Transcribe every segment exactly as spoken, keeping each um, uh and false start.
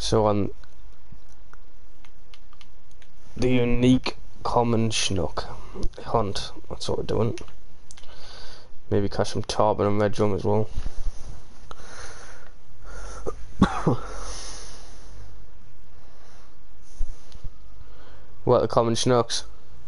So on the unique common schnook hunt, that's what we're doing. Maybe catch some tarpon and red drum as well. What are the common schnooks?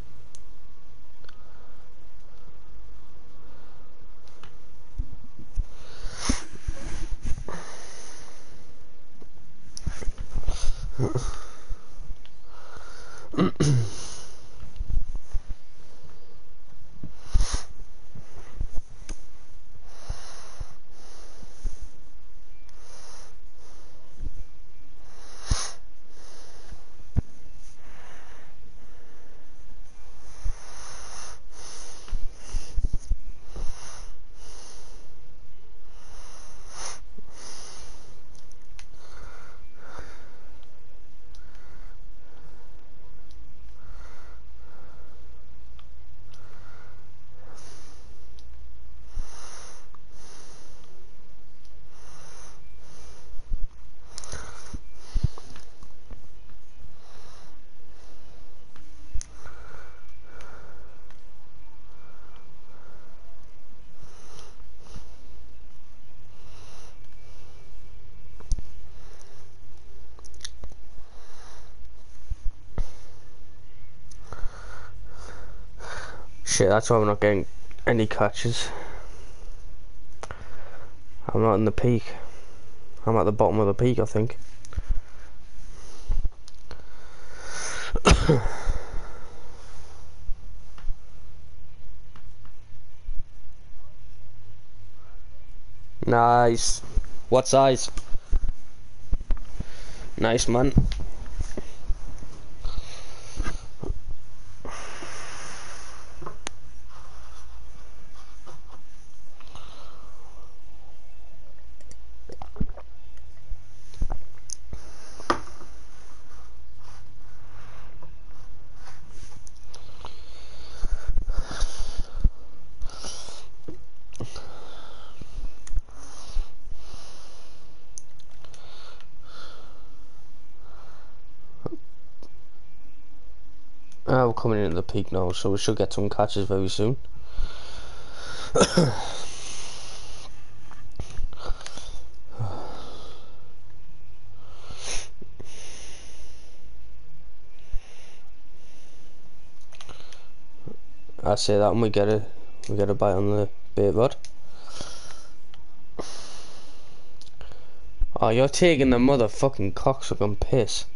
Shit, that's why we're not getting any catches. I'm not in the peak. I'm at the bottom of the peak, I think. Nice. What size? Nice, man. Uh, we're coming into the peak now, so we should get some catches very soon. I say that and we get a we get a bite on the bait rod. Oh, you're taking the motherfucking cocksucking piss.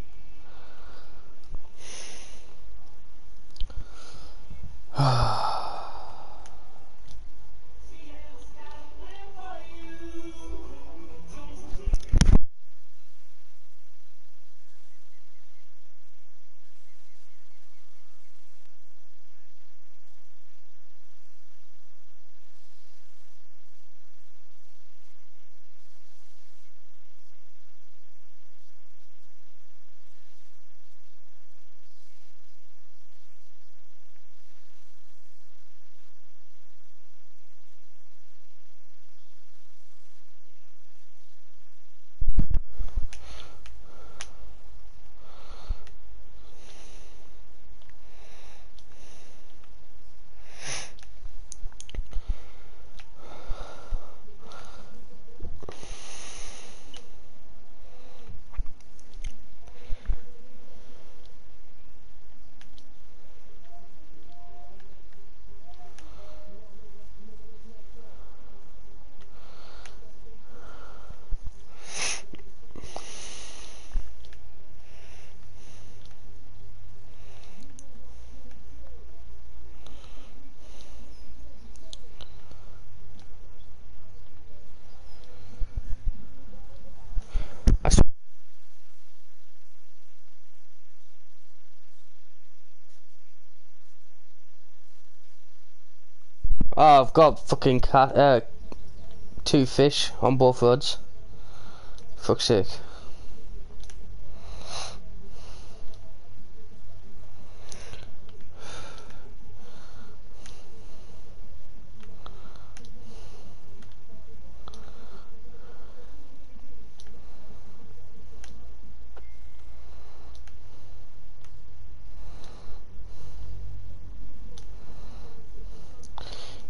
Oh, I've got fucking cat, uh, two fish on both rods. Fuck's sake.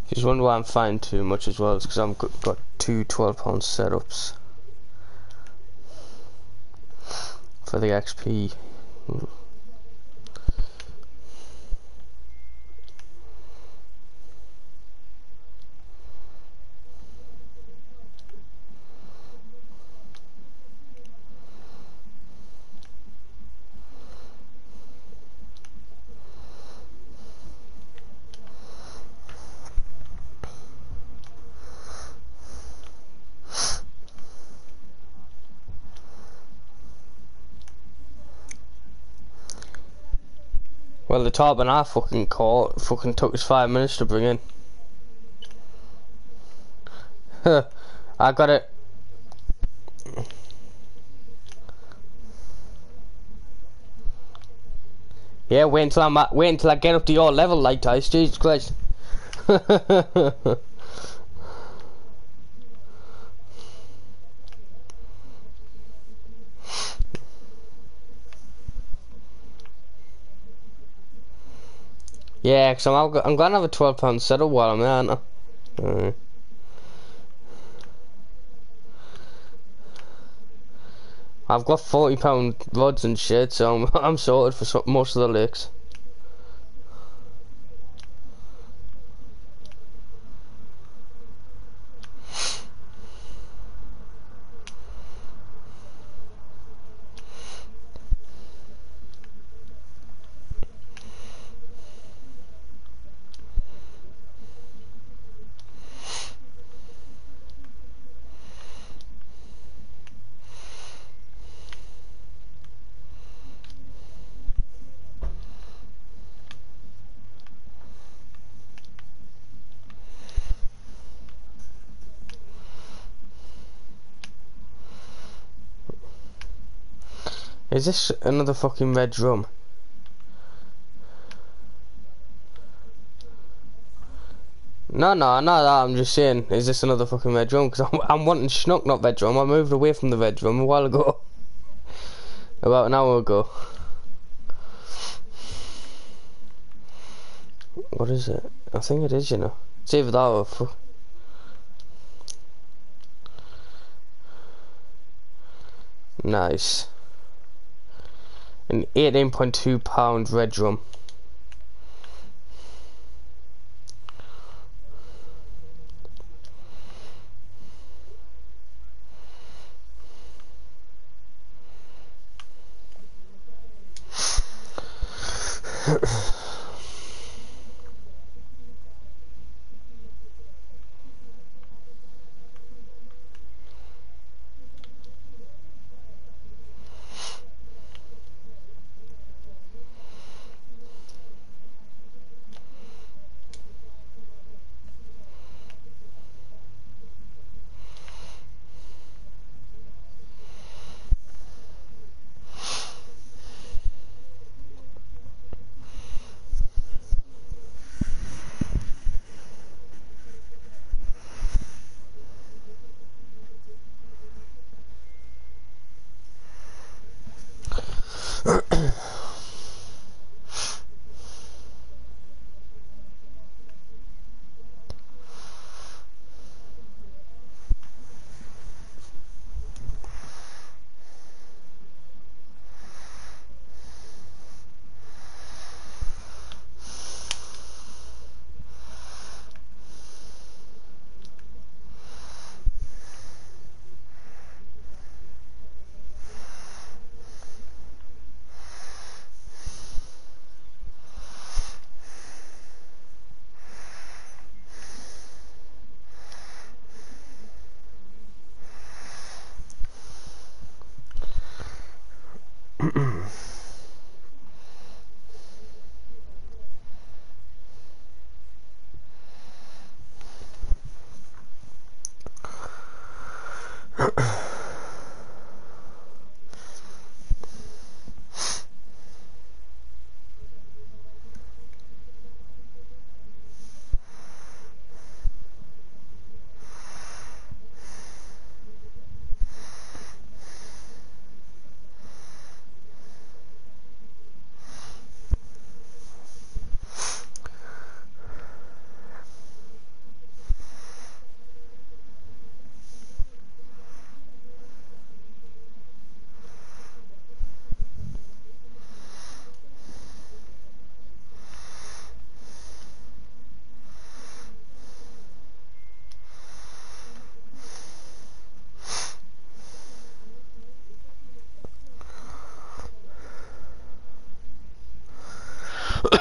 Just wonder why I'm finding too much as well, it's because I've got, got two twelve pound setups for the X P. Well, the Tarbin I fucking caught fucking took us five minutes to bring in. I got it. Yeah, wait until I'm at, wait until I get up to your level, like Dice. Jesus Christ. Yeah, cause I'm I'm gonna have a twelve pound setup while I'm there, aren't I? Alright. I've got forty pound rods and shit, so I'm, I'm sorted for so, most of the lakes. Is this another fucking red drum? No, no, not that. I'm just saying, is this another fucking red drum? Because I'm, I'm wanting schnook, not red drum. I moved away from the red drum a while ago. About an hour ago. What is it? I think it is, you know. It's either that or... Fu nice. An eighteen point two pound red drum.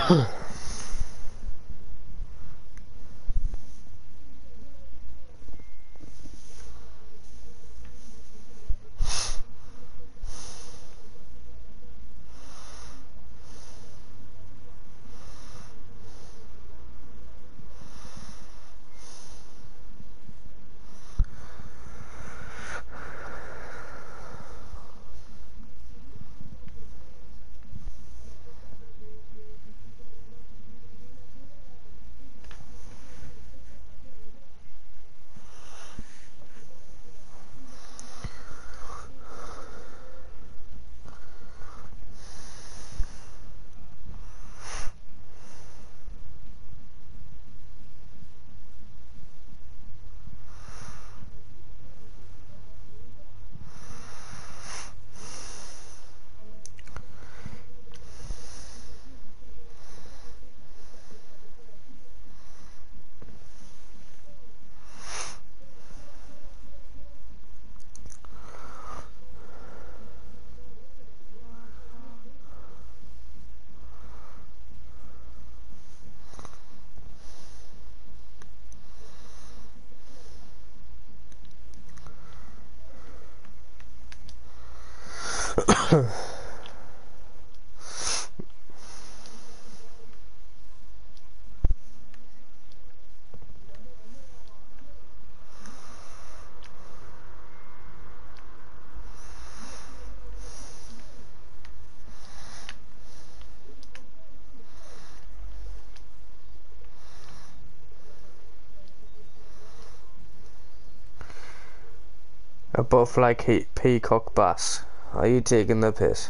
A butterfly ke- peacock bass. Are you taking the piss?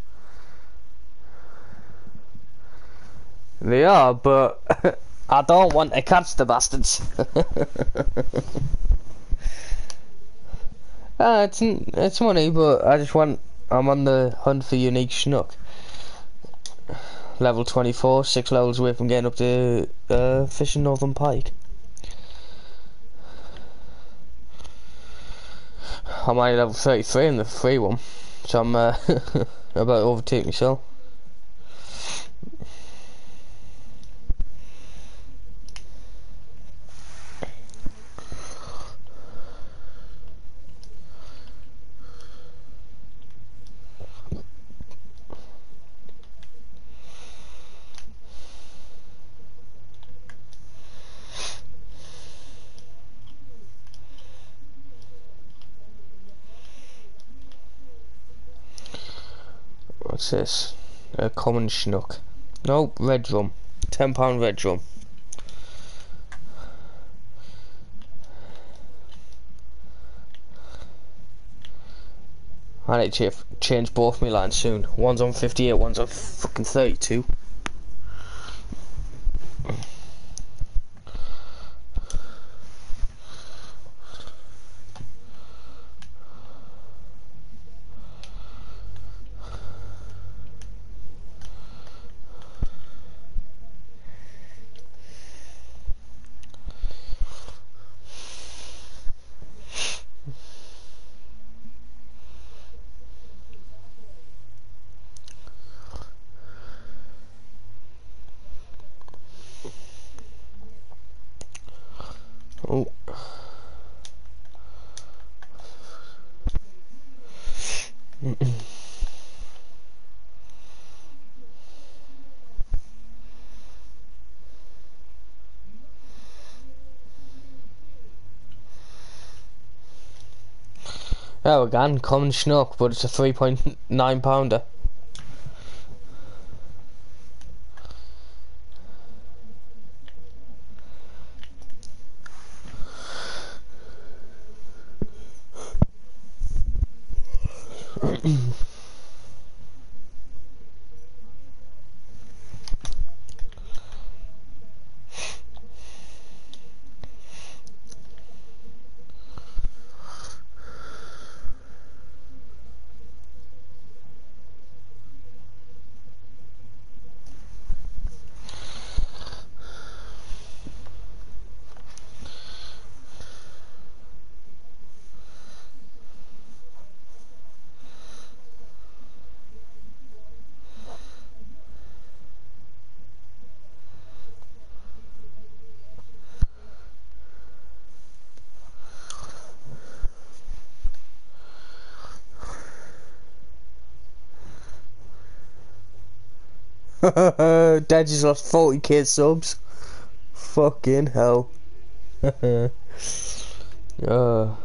They are, but I don't want to catch the bastards. Ah, it's it's money, but I just want. I'm on the hunt for unique snook. Level twenty-four, six levels away from getting up to uh, fishing Northern Pike. I'm only level thirty-three in the free one, so I'm uh, about to overtake myself. What's this? A common snook. Nope, red drum. Ten pound red drum. I need to ch change both my lines soon. One's on fifty-eight, one's on fucking thirty-two. Oh. Oh, again, common snook, but it's a three point nine pounder. Dad just lost forty K subs. Fucking hell. uh.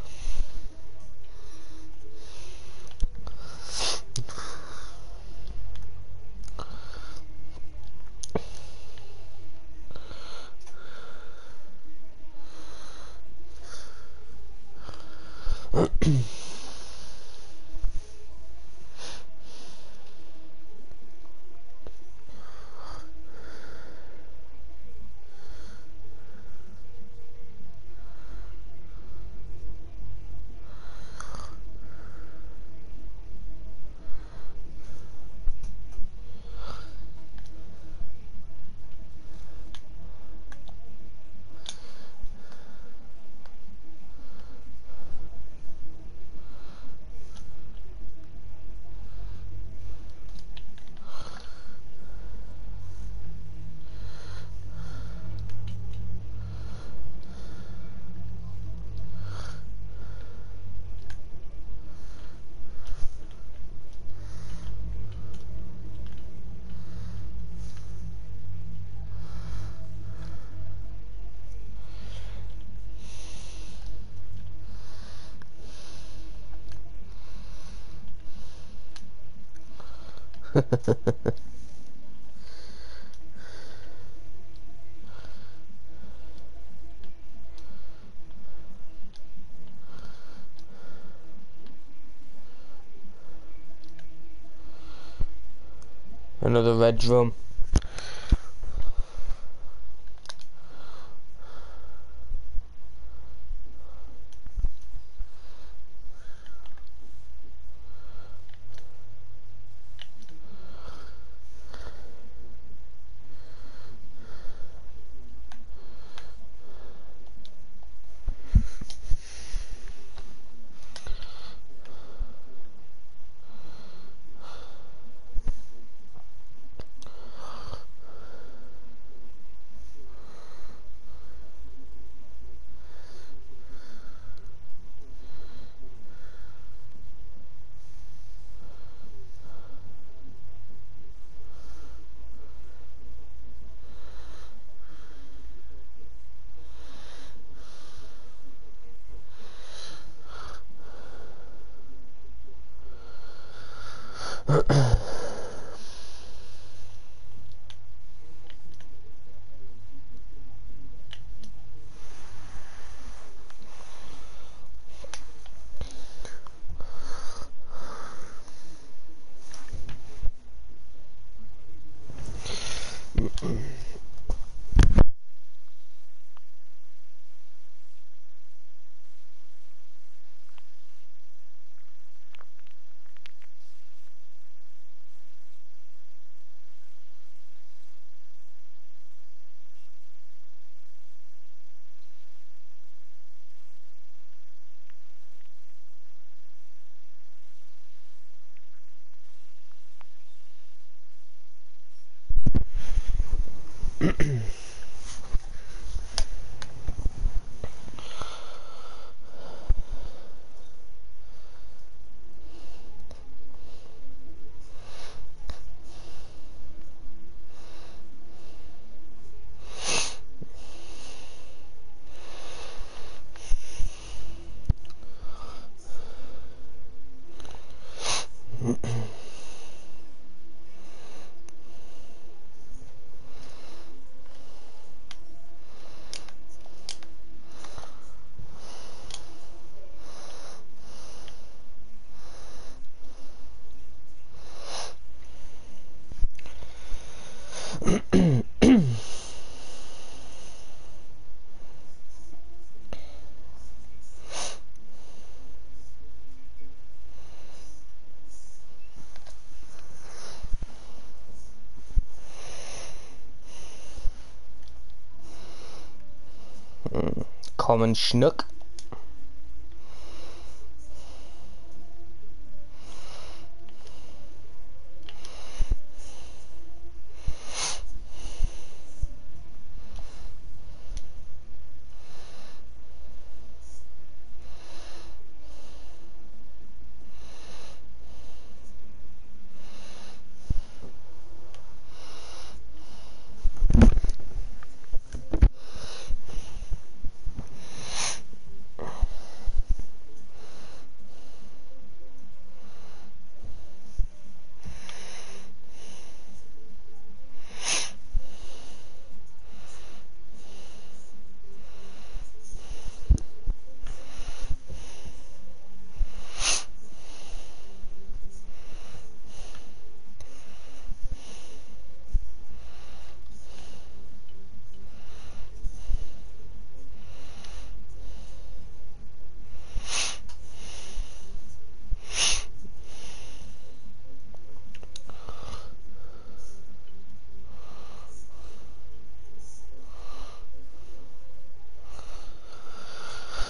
Another red drum. Common schnook.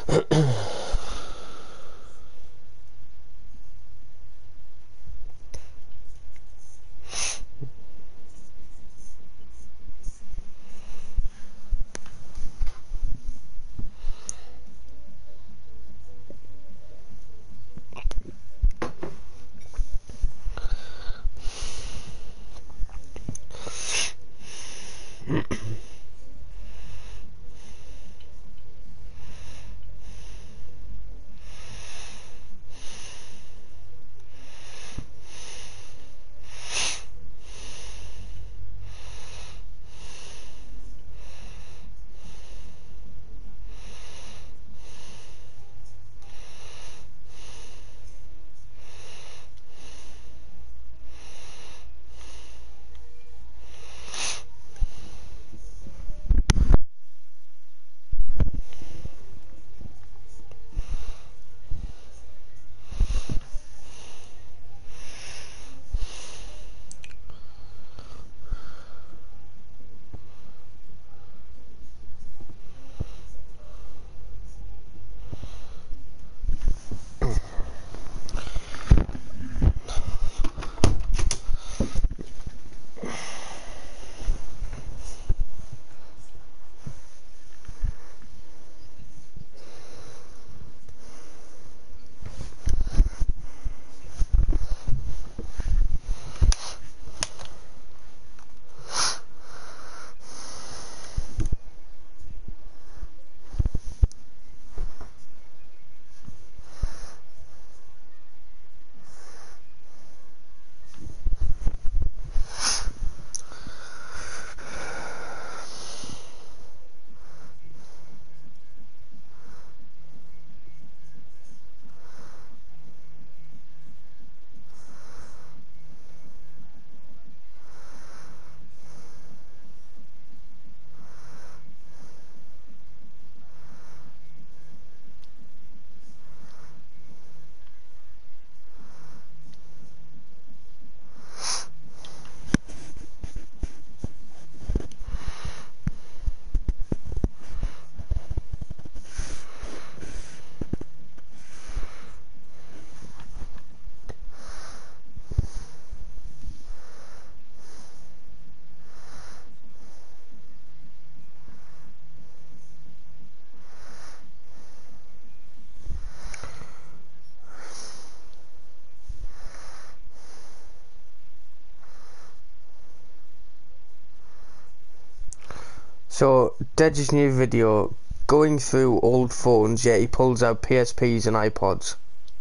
So, Deji's new video, going through old phones, yet he pulls out P S Ps and iPods.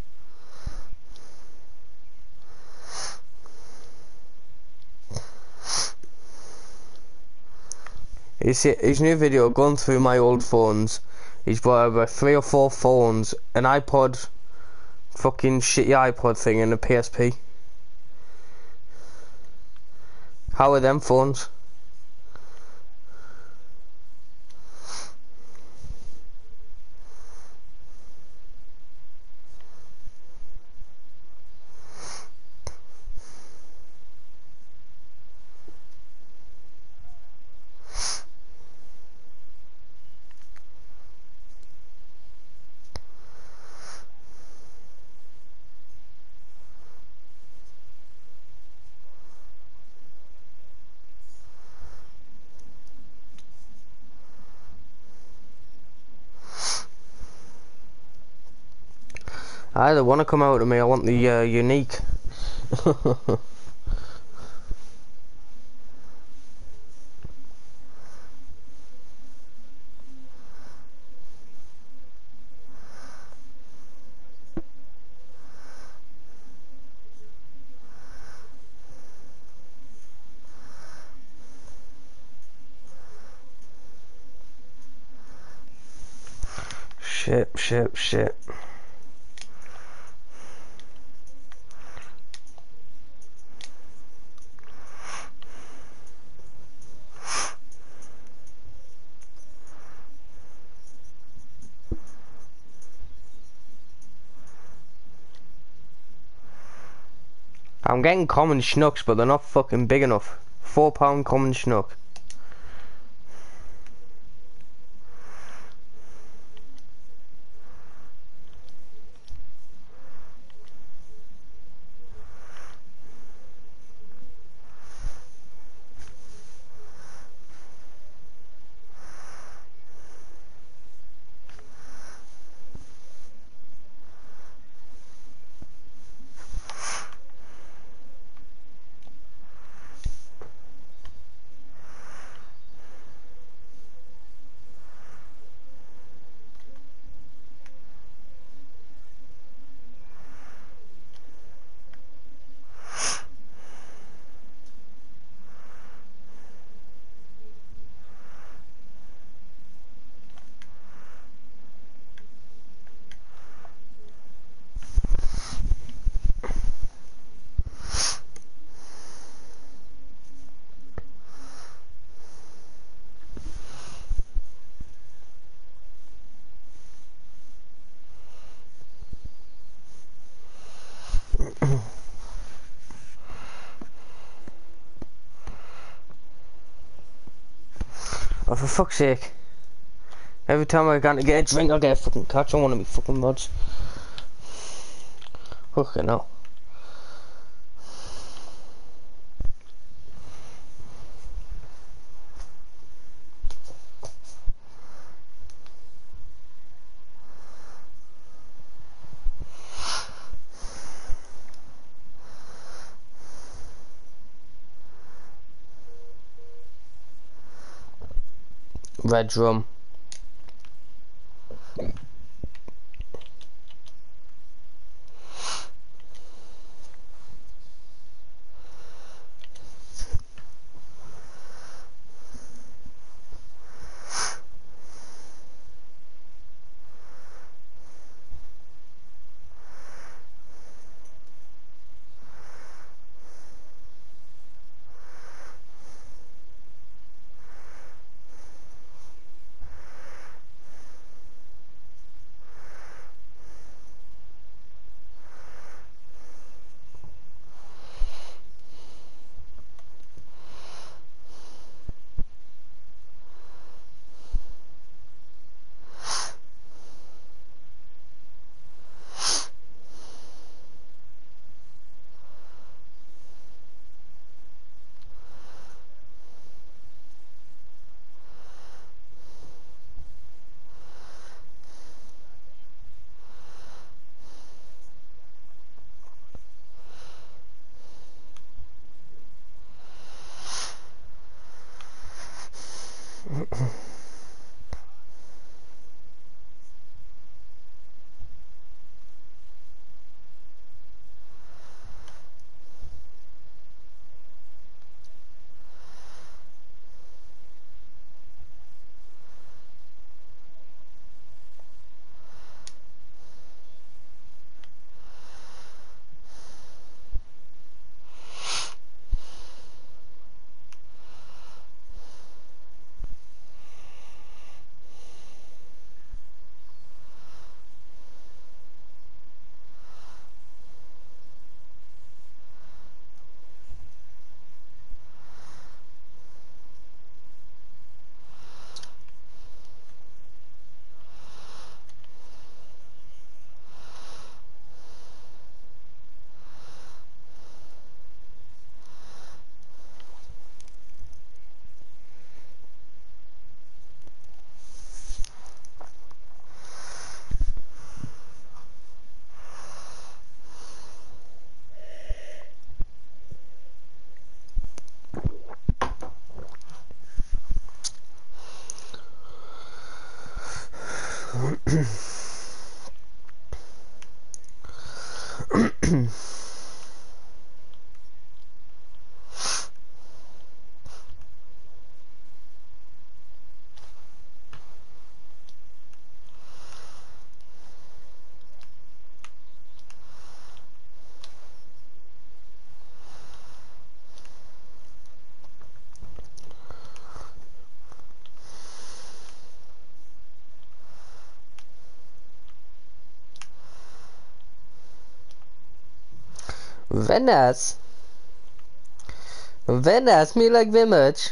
His, his new video, going through my old phones, he's brought over three or four phones, an iPod, fucking shitty iPod thing, and a P S P. How are them phones? I don't want to come out to me, I want the uh, unique. Shit, shit, shit. I'm getting common schnooks, but they're not fucking big enough. Four pound common schnook. Oh, for fuck's sake. Every time I go to get a drink, I get a fucking catch on one of me fucking mods. Fucking hell. Red drum. Venice. Venice, me like very much.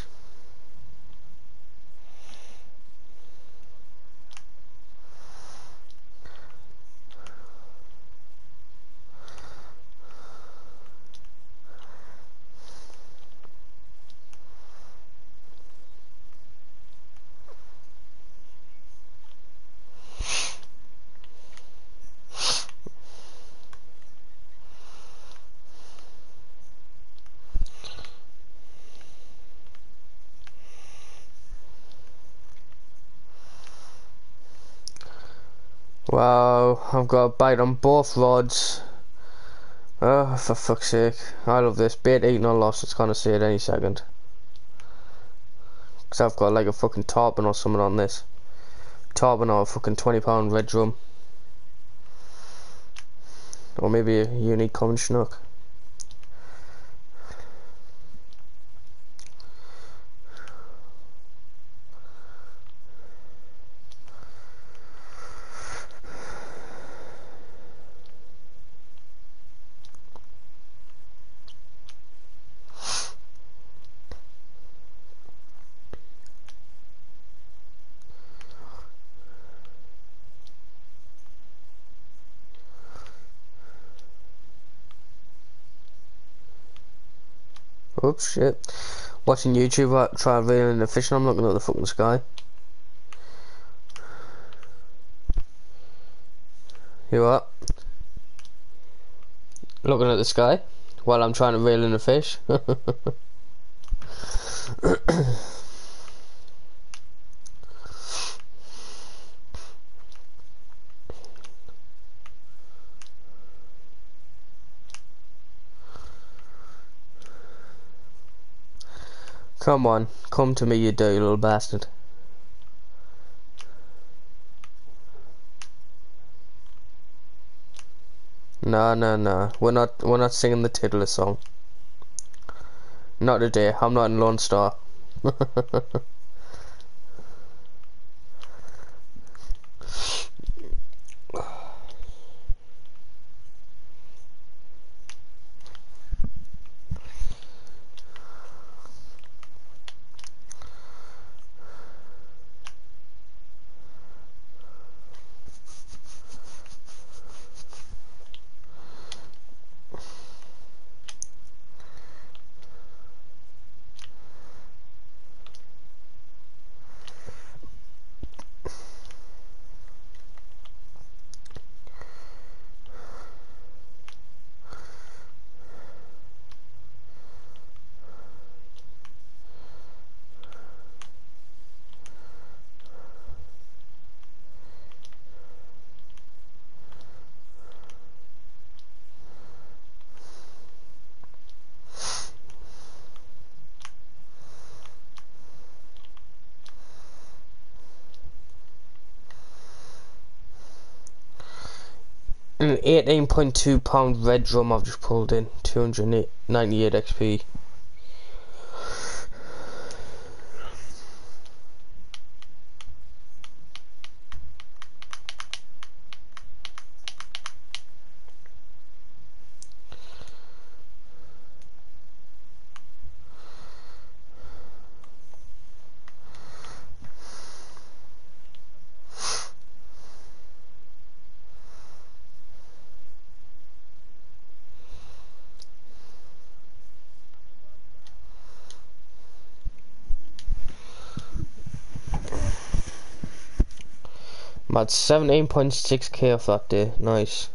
Wow, I've got a bite on both rods. Oh, for fuck's sake. I love this. Bait eaten or lost, it's gonna say it any second. Because I've got like a fucking tarpon or something on this. Tarpon or a fucking twenty pound red drum. Or maybe a unique common schnook. Oops, shit. Watching YouTube, uh, try reeling a fish, and I'm looking at the fucking sky. You what? Looking at the sky while I'm trying to reel in a fish. Come on, come to me, you dirty little bastard. No, no, no. We're not. We're not singing the Tiddler song. Not today. I'm not in Lone Star. An eighteen point two pound red drum I've just pulled in. two hundred ninety-eight X P. I'm at seventeen point six K off that day. Nice.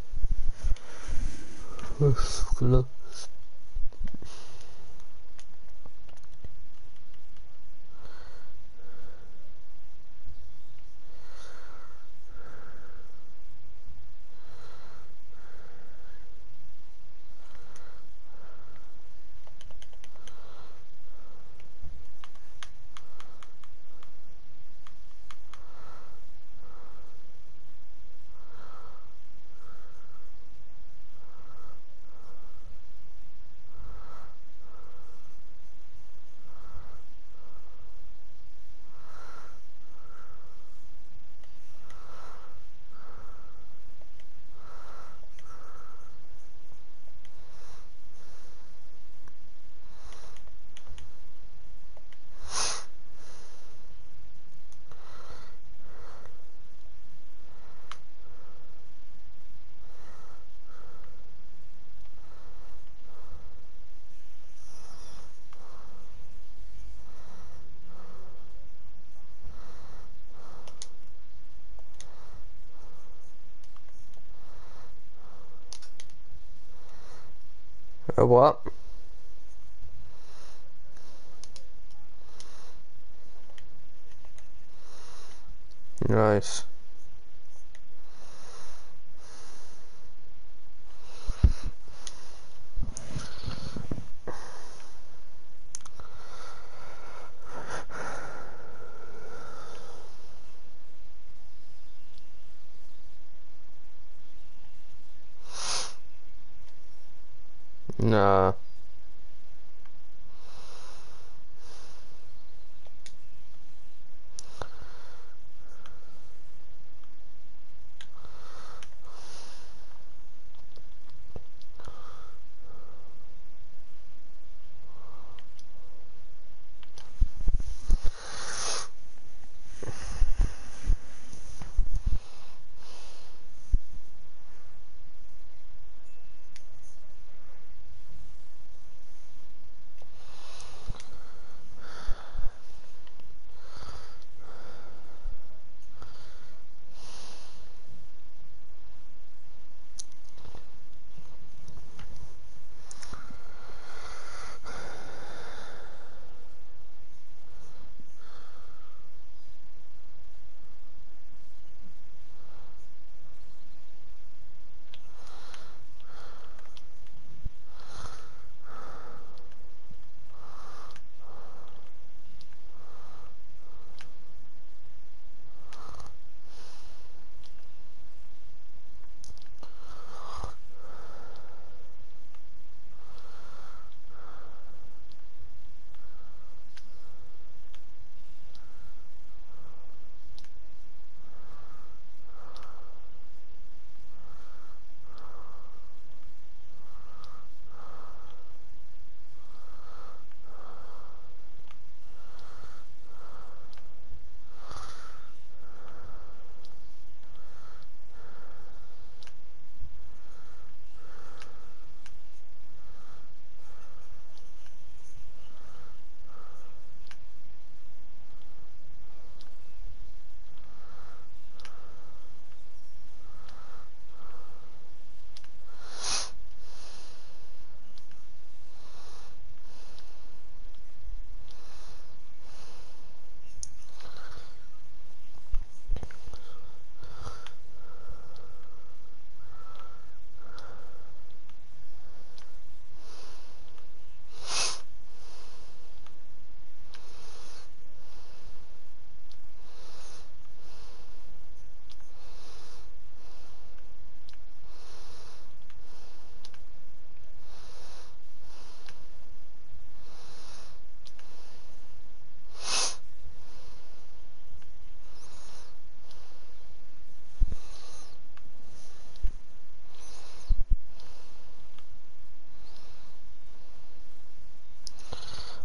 A what? Nice. Nah.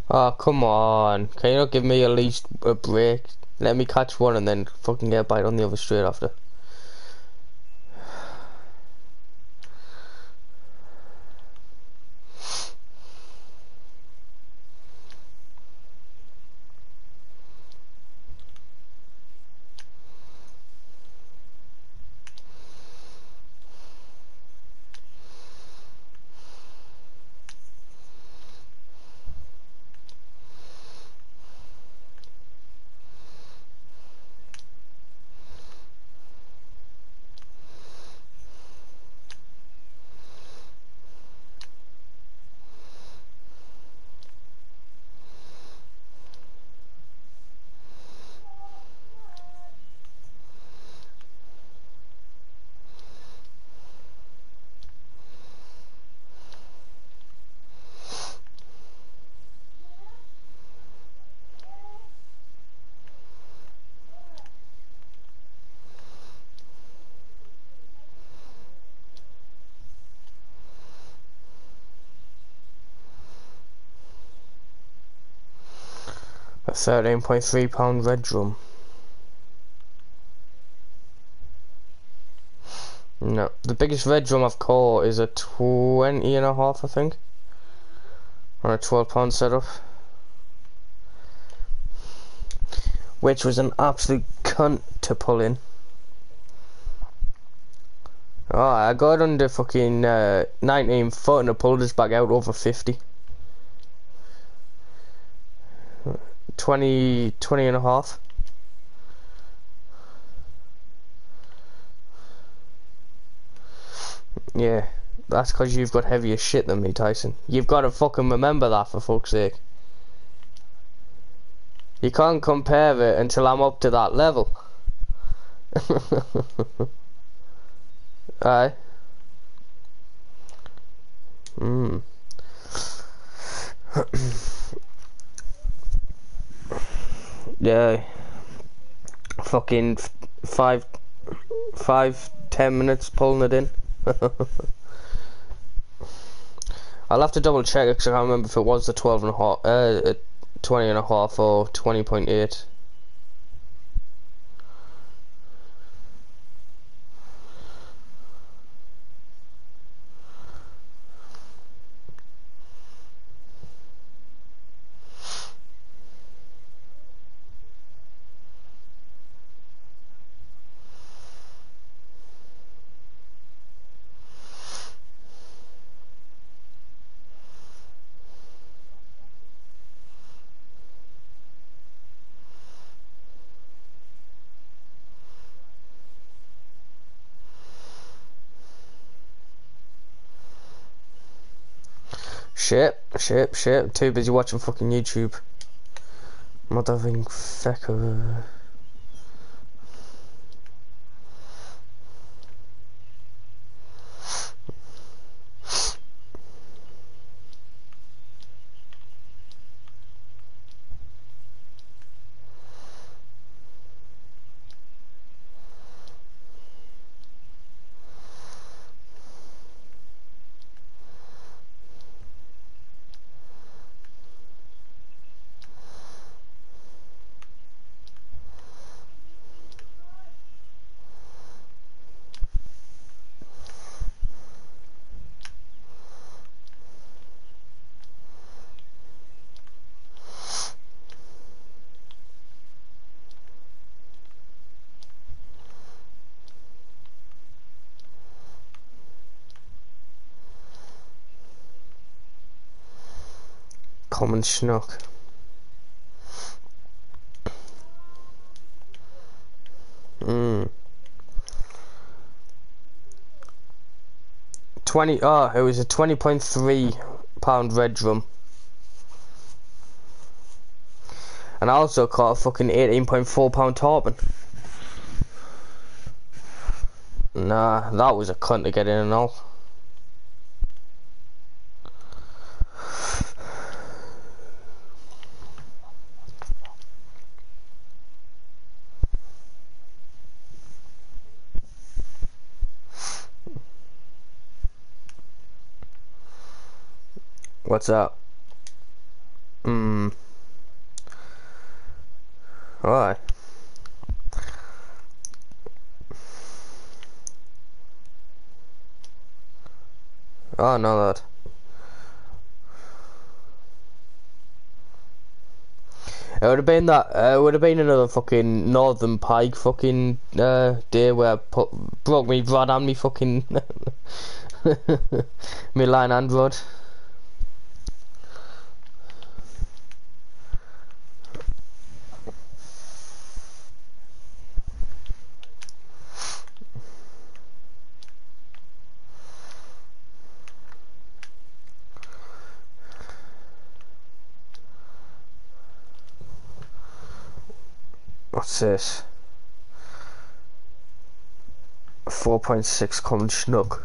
Oh, come on. Can you not give me at least a break? Let me catch one and then fucking get a bite on the other straight after. A thirteen point three pound red drum. No, the biggest red drum I've caught is a twenty and a half, I think, on a twelve pound setup, which was an absolute cunt to pull in. Oh, I got under fucking uh, nineteen foot and I pulled this back out over fifty. twenty, twenty and a half. Yeah, that's because you've got heavier shit than me, Tyson. You've got to fucking remember that, for fuck's sake. You can't compare it until I'm up to that level. Aye. Hmm. Yeah. Fucking five, five, ten minutes pulling it in. I'll have to double check it because I can't remember if it was the twelve and a half, uh, twenty and a half or twenty point eight. Shit, shit, shit. Too busy watching fucking YouTube. Motherfucking fecker. Common schnook. Hmm. Twenty. Oh, it was a twenty point three pound red drum, and I also caught a fucking eighteen point four pound tarpon. Nah, that was a cunt to get in and all. What's up? Hmm. Why? Oh, no, that. It would have been that. Uh, it would have been another fucking Northern Pike fucking uh, day where I put broke me rod and me fucking me line and rod. What's this? four point six common schnook.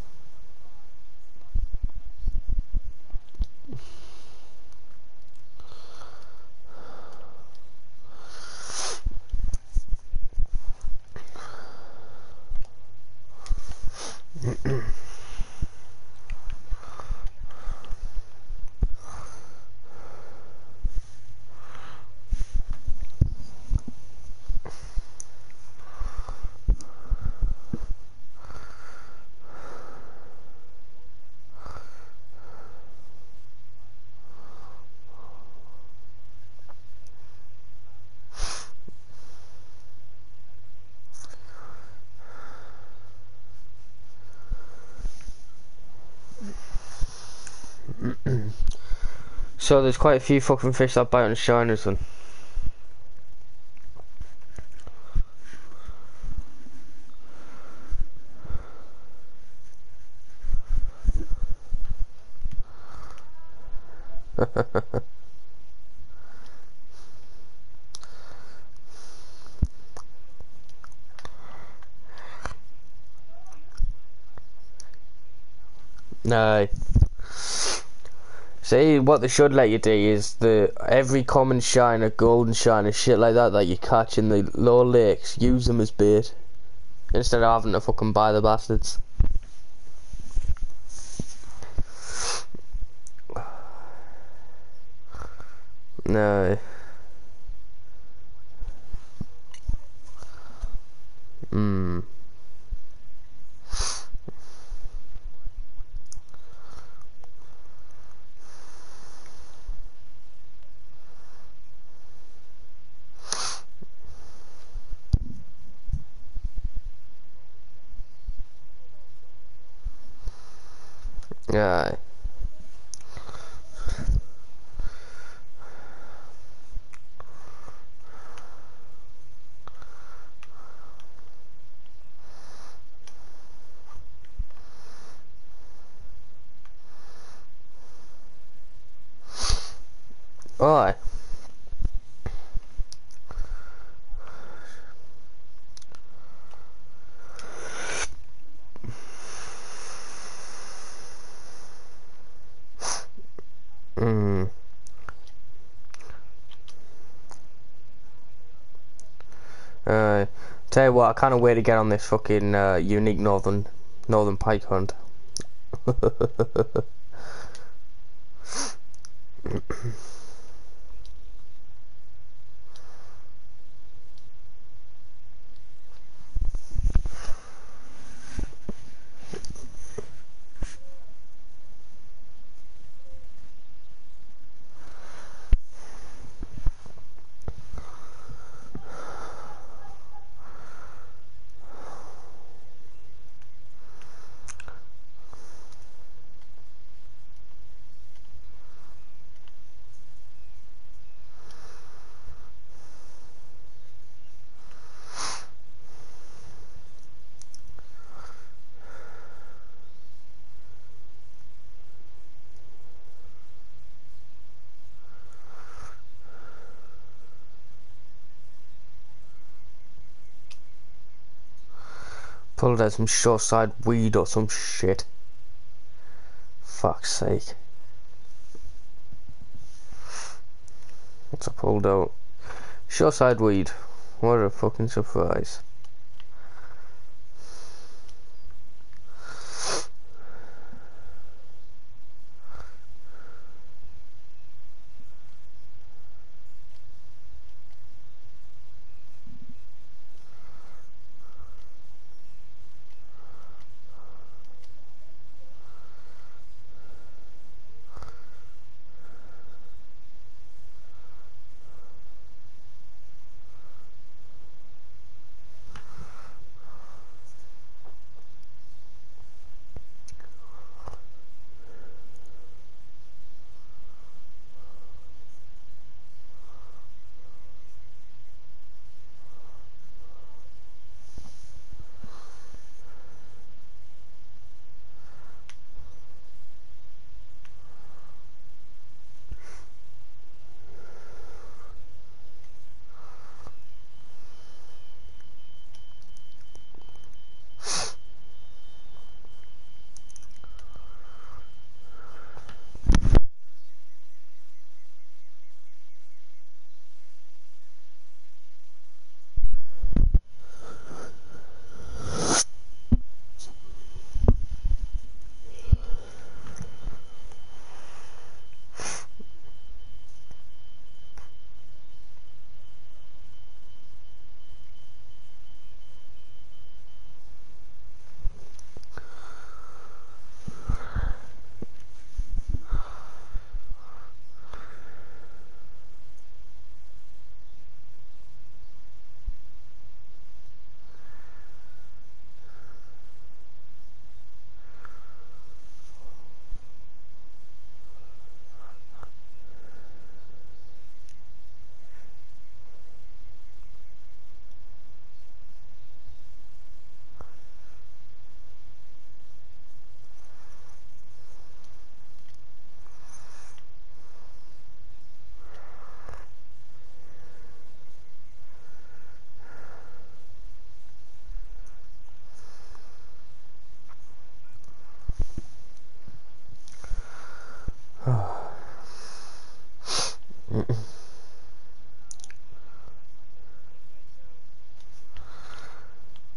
So there's quite a few fucking fish that bite on shiners then. No. See, what they should let you do is the every common shiner, golden shiner, shit like that that you catch in the lower lakes, use them as bait instead of having to fucking buy the bastards. No. Hmm. Aye. Aye. Hmm. Aye. Tell you what, I can't wait to get on this fucking uh, unique northern northern pike hunt. Pulled out some shoreside weed or some shit. Fuck's sake. What's I pulled out? Shoreside weed. What a fucking surprise.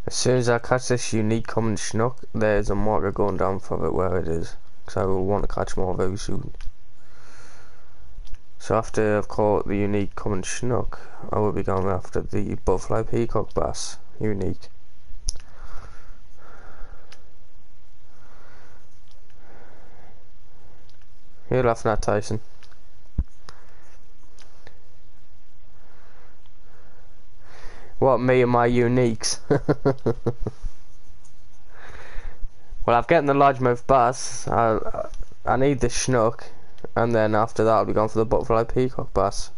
As soon as I catch this unique common schnook, there's a marker going down for it where it is. Because I will want to catch more very soon. So after I've caught the unique common schnook, I will be going after the butterfly peacock bass unique. You're laughing at Tyson. What, me and my uniques? Well, I've gotten the largemouth bass. I, I need the schnook, and then after that I'll be going for the butterfly peacock bass.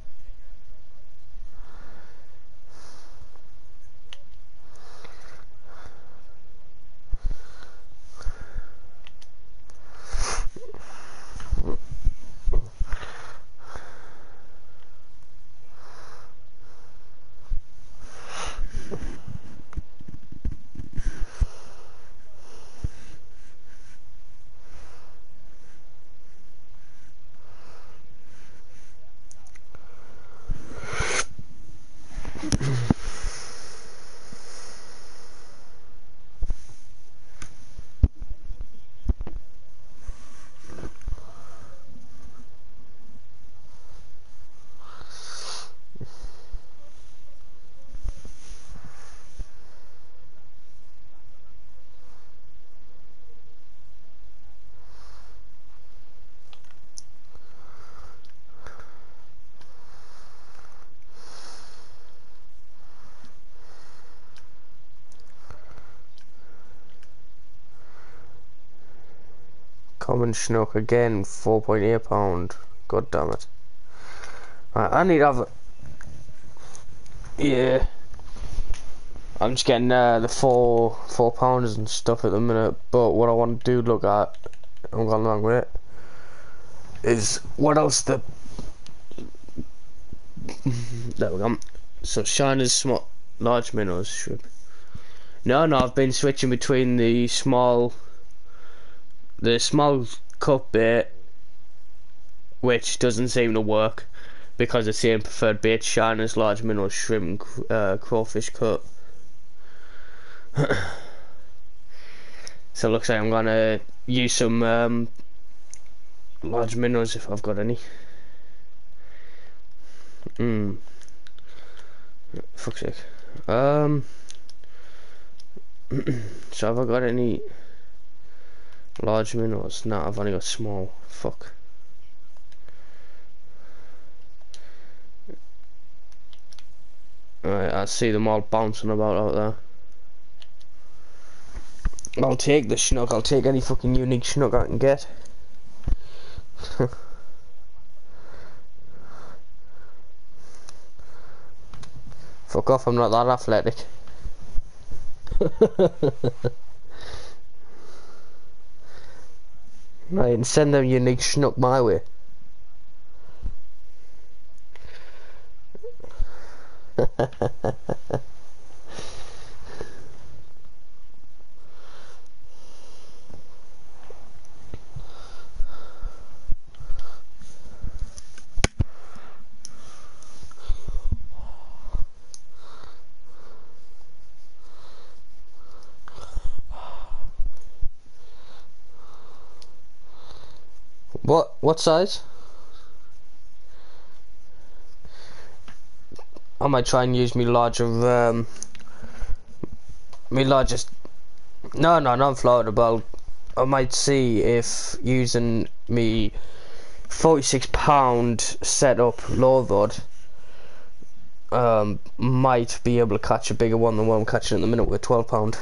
Common schnook again, four point eight pound. God damn it. Right, I need to have a... Yeah. I'm just getting uh, the four four pounders and stuff at the minute, but what I want to do look at, I'm going along with it, is what else the... There we go. So Shiner's small, large minnows shrimp. No, no, I've been switching between the small... The small cut bait, which doesn't seem to work because it's the preferred bait, Shiner's large minnow shrimp and uh, crawfish cut. So it looks like I'm gonna use some um, large minnows if I've got any. Hmm. Fuck's sake. Um. So have I got any large minnows? No, I've only got small. Fuck. Alright, I see them all bouncing about out there. I'll take the schnook, I'll take any fucking unique schnook I can get. Fuck off, I'm not that athletic. Right, and send them unique schnook my way. What what size? I might try and use me larger um me largest no no not Florida, but I might see if using me forty-six pound setup low rod um might be able to catch a bigger one than what I'm catching at the minute with twelve pound.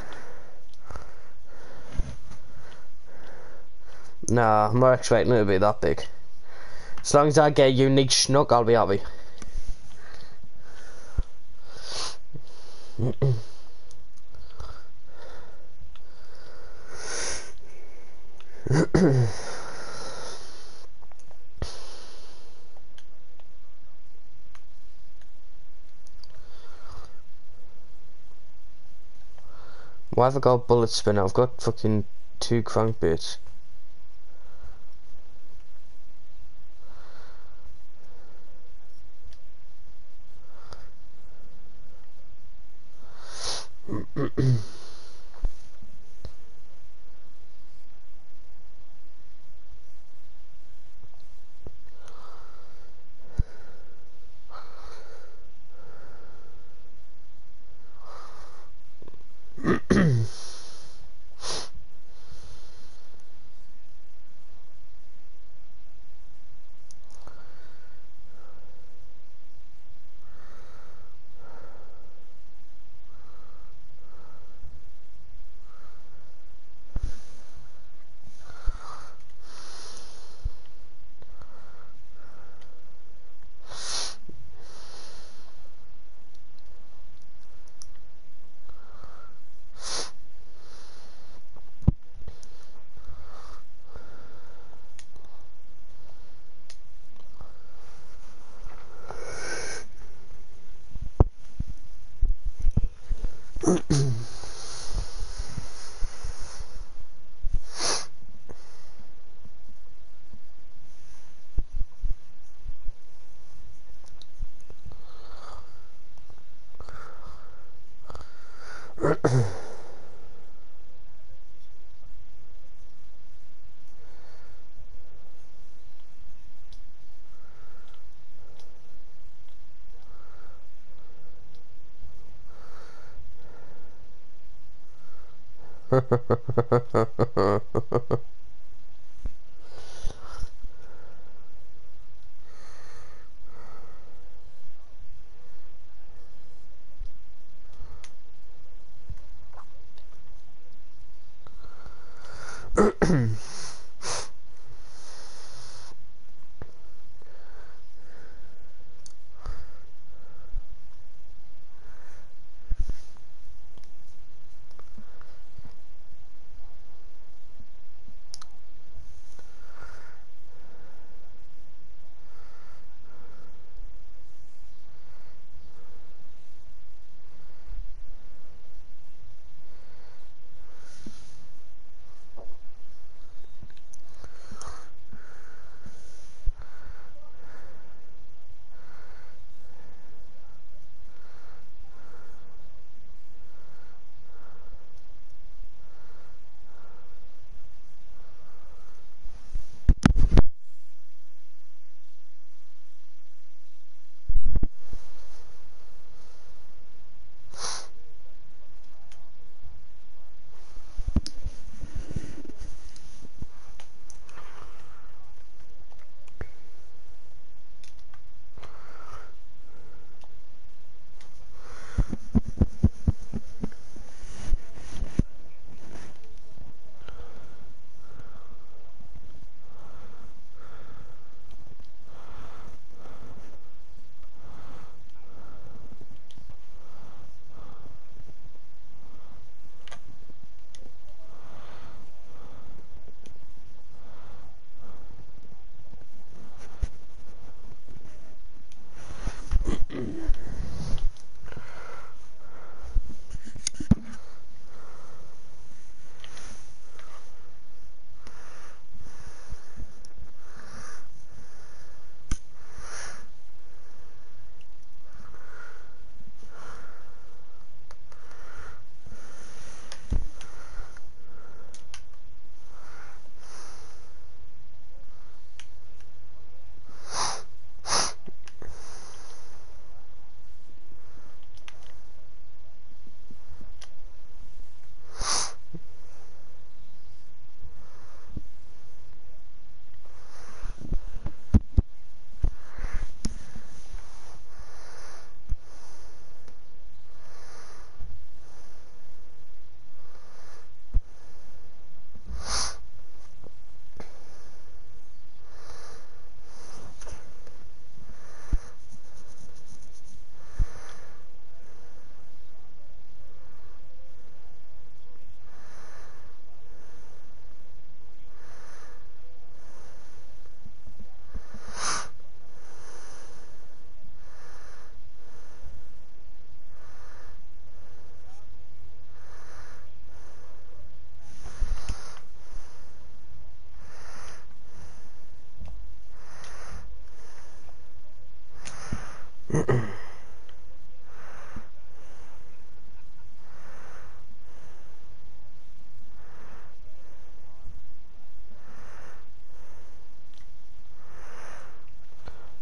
Nah, I'm not expecting it to be that big. As long as I get a unique schnook, I'll be happy. Why have I got a bullet spinner? I've got fucking two crankbaits.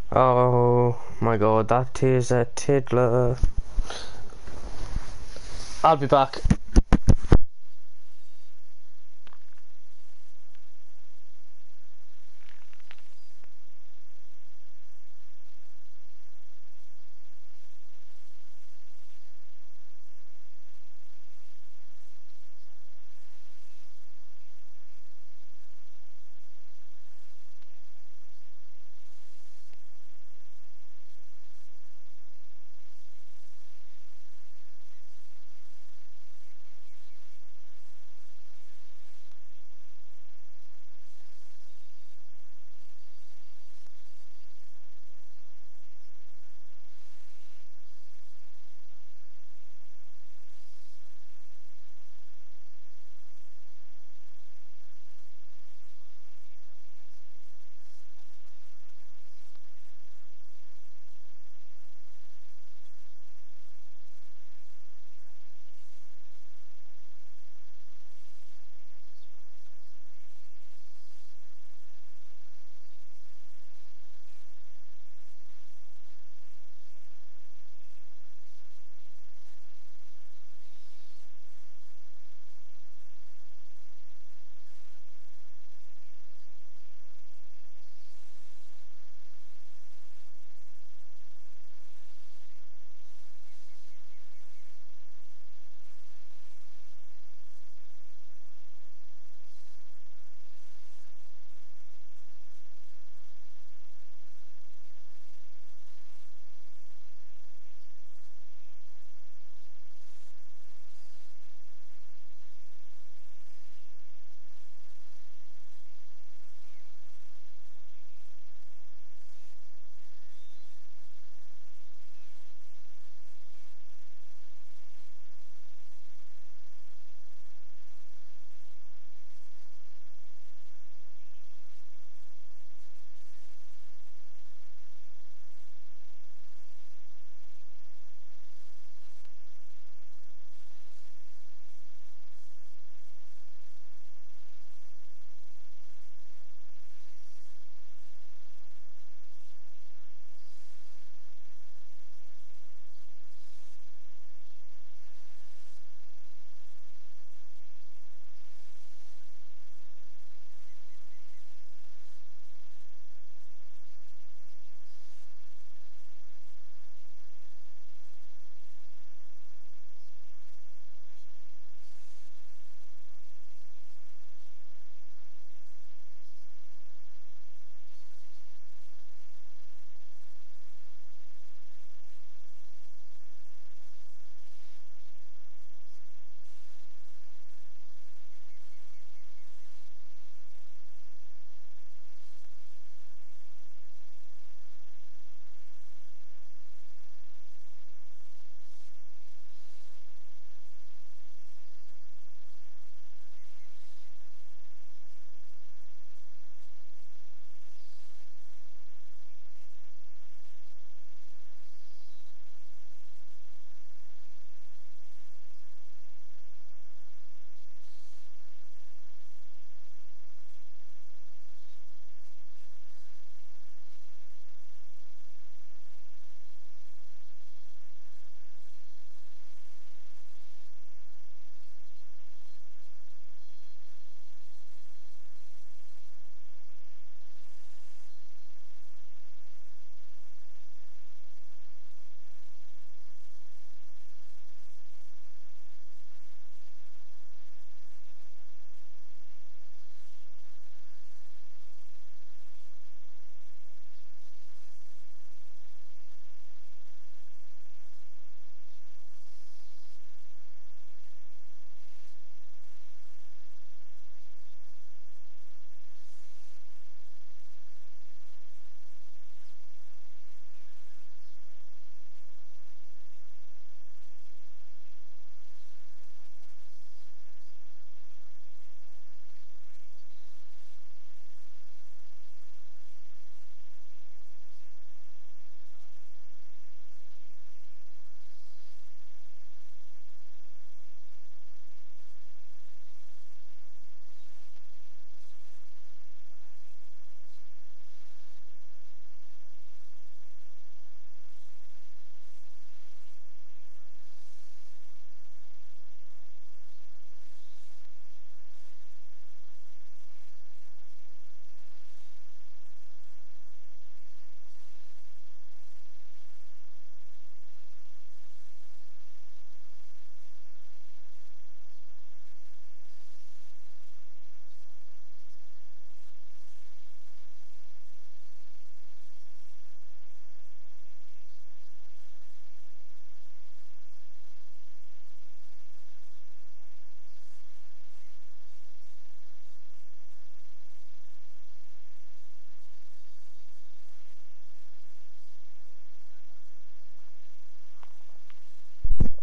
Oh my god, that is a tiddler. I'll be back.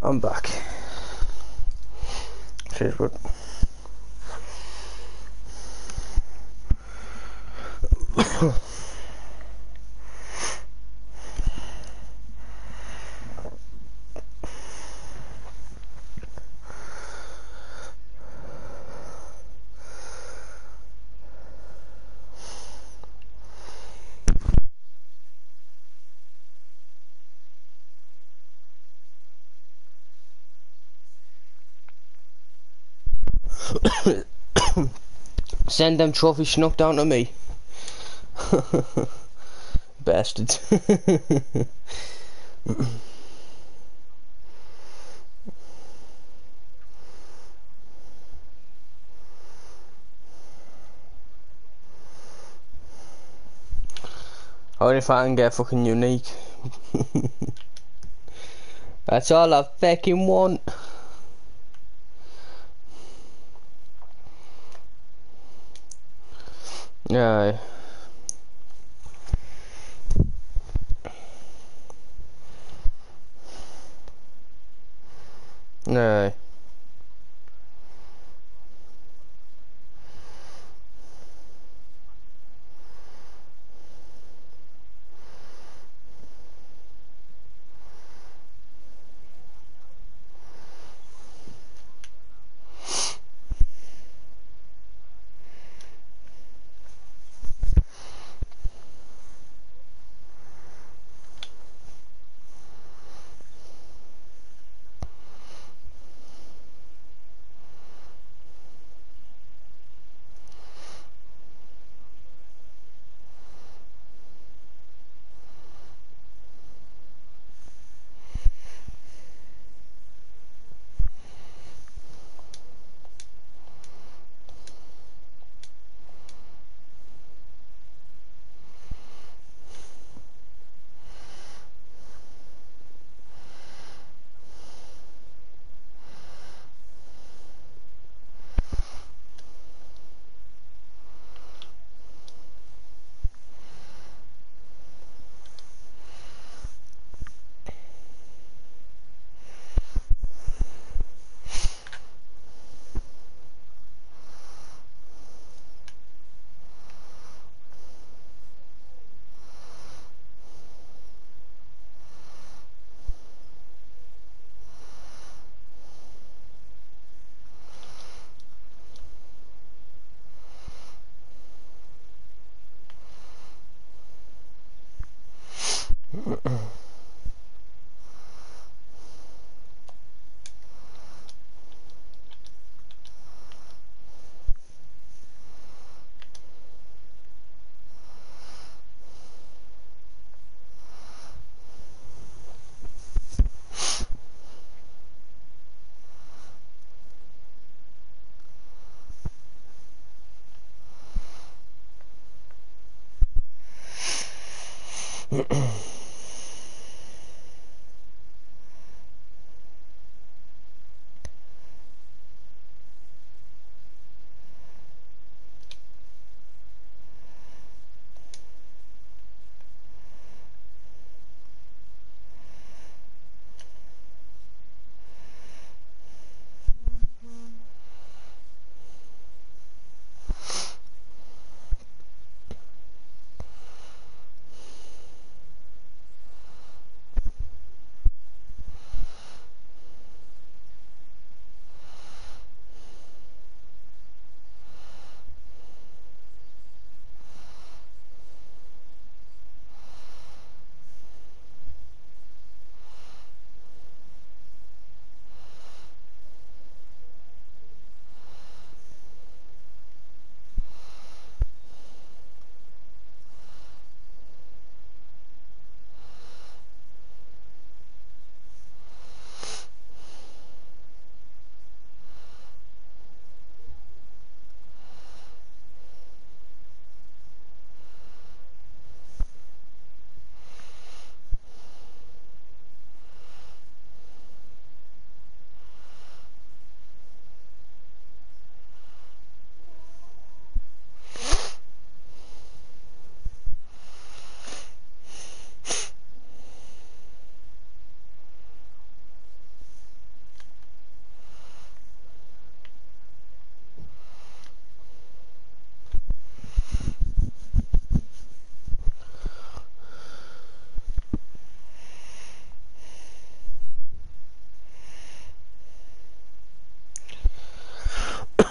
I'm back. Cheers, bud. Send them trophy snuck down to me. Bastards. Or if I can get fucking unique. That's all I fucking want. Yeah. No.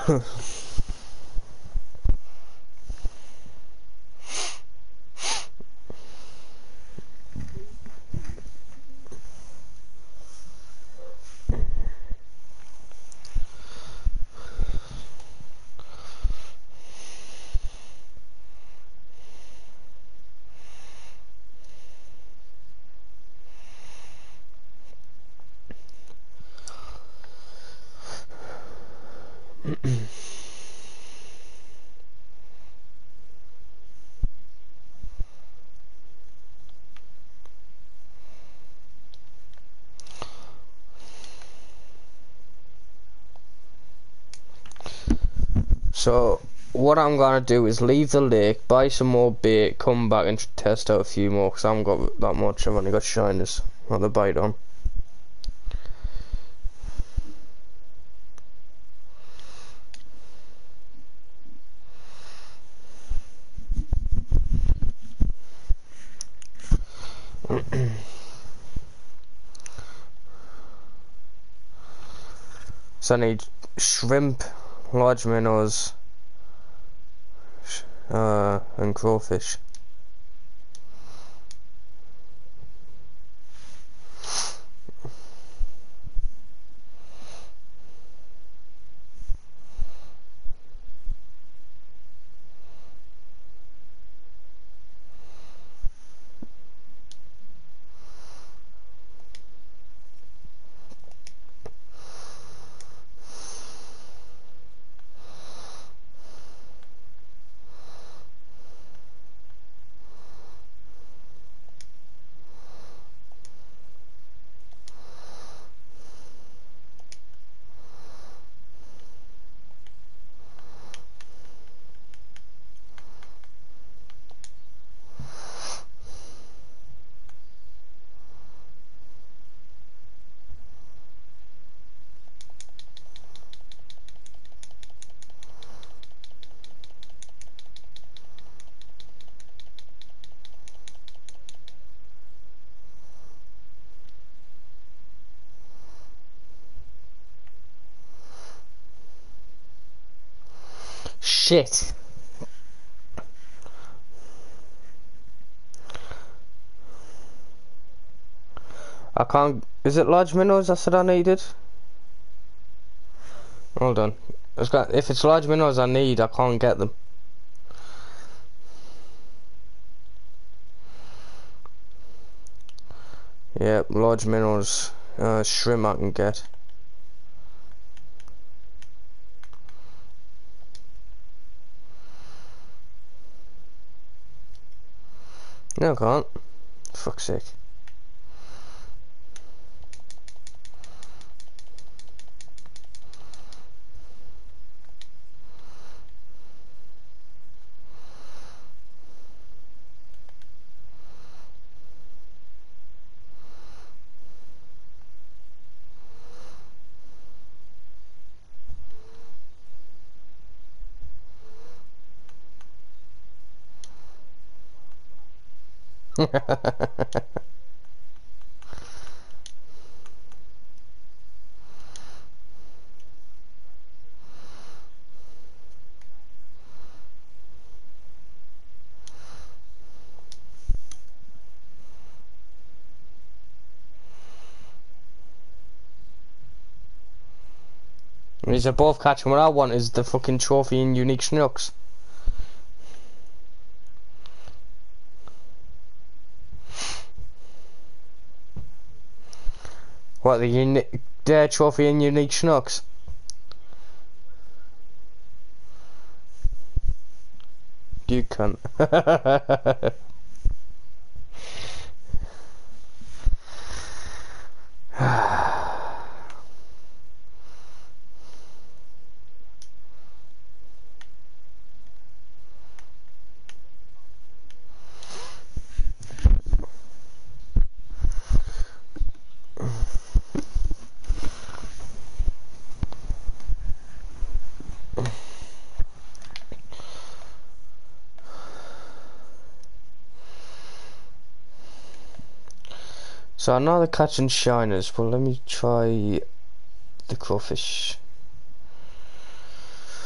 So what I'm gonna do is leave the lake, buy some more bait, come back and test out a few more because I haven't got that much. I've only got shiners on the bite on. So I need shrimp, large minnows, uh, and crawfish. Shit. I can't. Is it large minnows I said I needed? Hold on. It's got, if it's large minnows I need, I can't get them. Yep, large minnows. Uh, shrimp I can get. No, I can't. Fuck's sake. These are both catching. What I want is the fucking trophy and unique snooks. What, the unique dare trophy and unique snooks? You cunt. So I know they're catching shiners, but let me try the crawfish.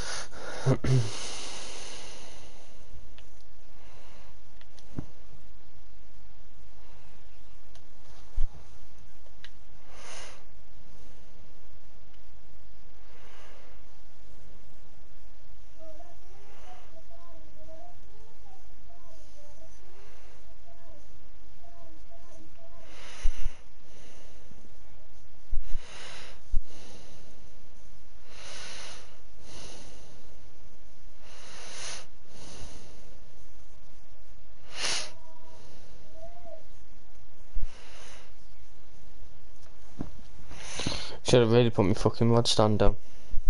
Should have really put my fucking rod stand down.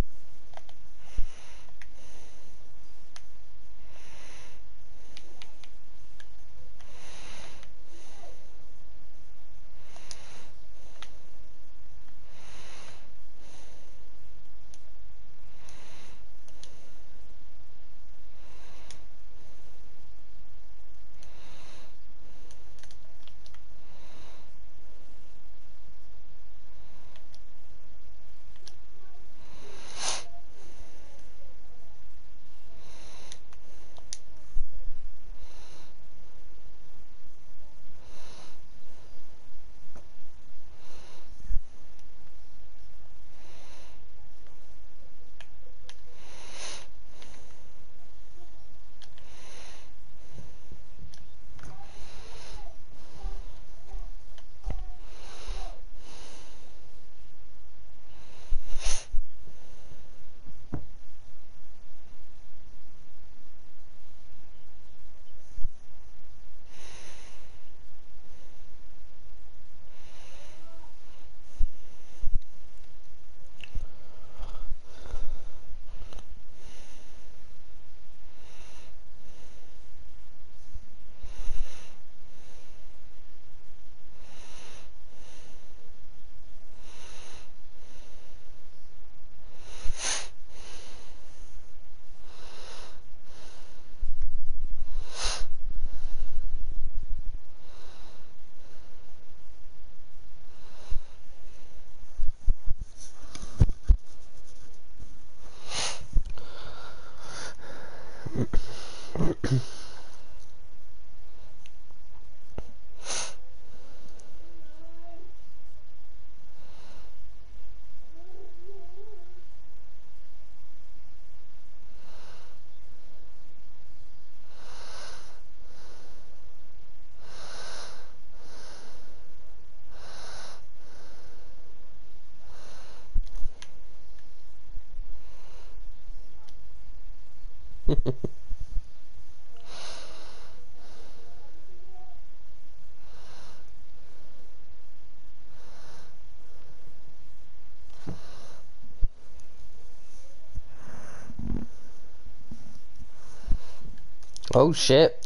Oh shit.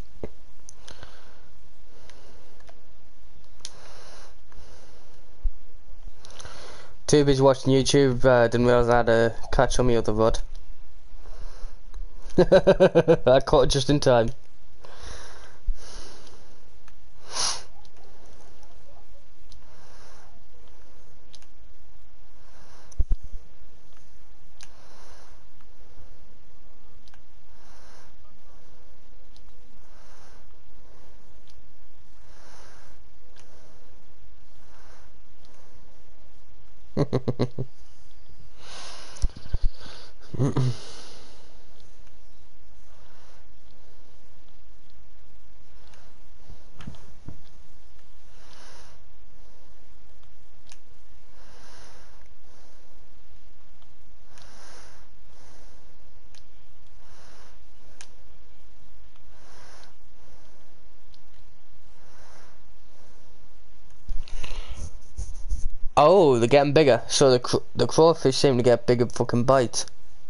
Too busy watching YouTube, uh, didn't realise I had to catch on my other rod. I caught it just in time. Oh, they're getting bigger. So the cr the crawfish seem to get bigger fucking bites.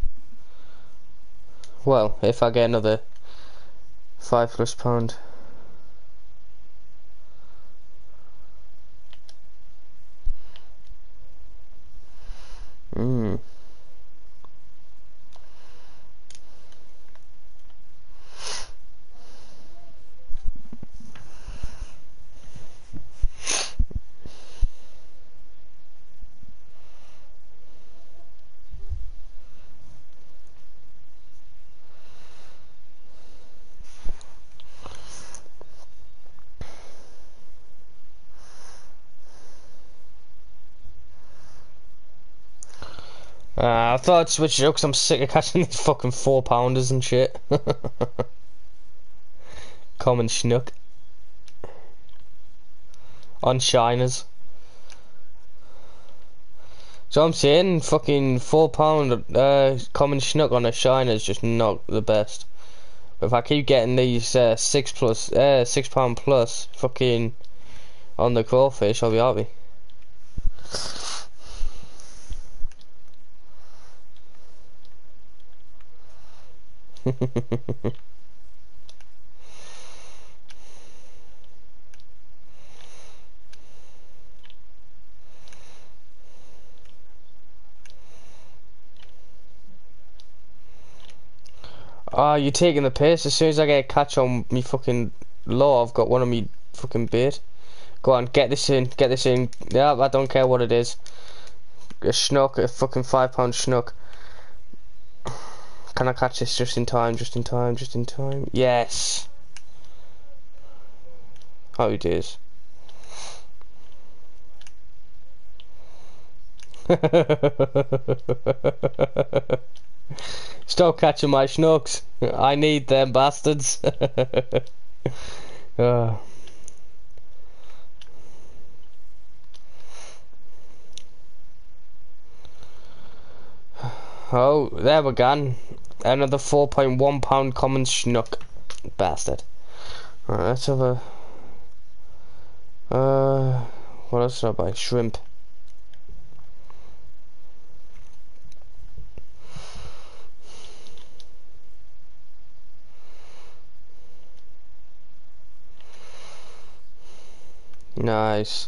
Well, if I get another five plus pound. Mmm. Uh, I thought I'd switch it up because I'm sick of catching these fucking four pounders and shit. Common schnook. On shiners. So I'm saying fucking four pound uh, common schnook on a shiner is just not the best. But if I keep getting these uh, six plus, uh, six pound plus fucking on the crawfish, I'll be happy. Ah, oh, you're taking the piss. As soon as I get a catch on me fucking law, I've got one of me fucking bait. Go on, get this in, get this in. Yeah, I don't care what it is. A schnook, a fucking five pound schnook. Can I catch this just in time, just in time, just in time? Yes. Oh, it is. Stop catching my schnooks. I need them bastards. uh. Oh, there we go. Another four point one pound common schnook. Bastard. Alright, let's have a... Uh, what else did I buy? Shrimp. Nice.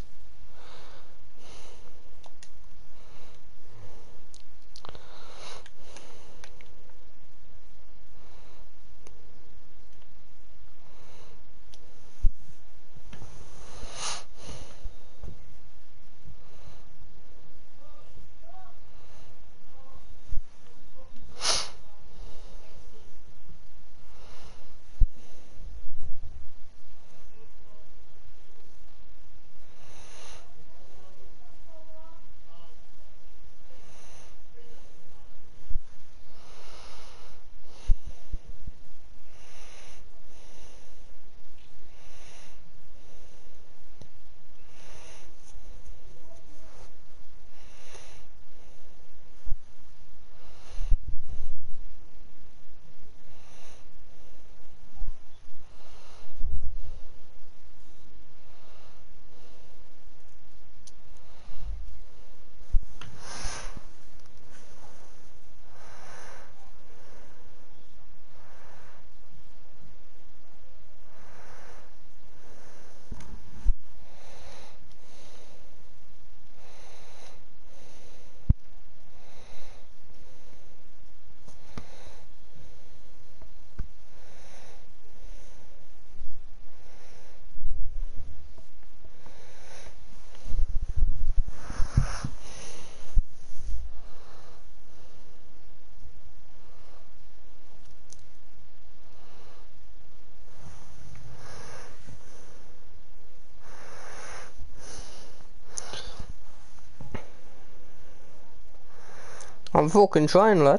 I'm fucking trying, lad.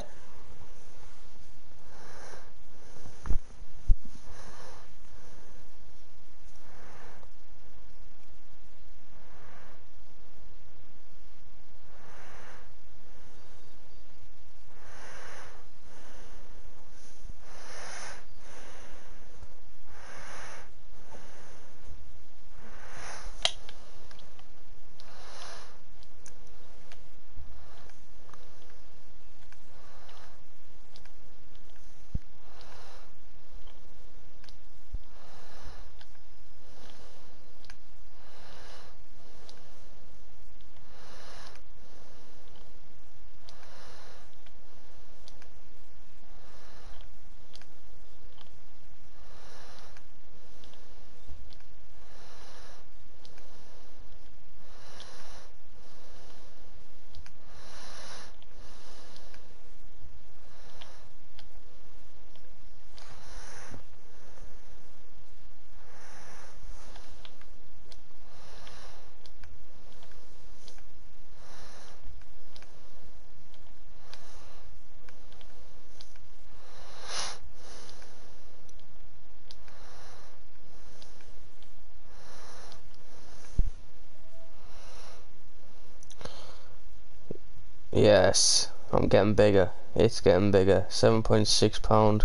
Yes, I'm getting bigger. It's getting bigger. seven point six pound.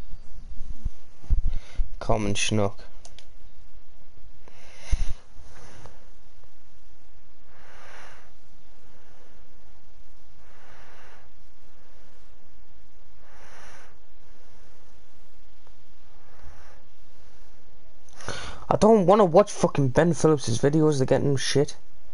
Common schnook. I don't want to watch fucking Ben Phillips' videos. They're getting shit.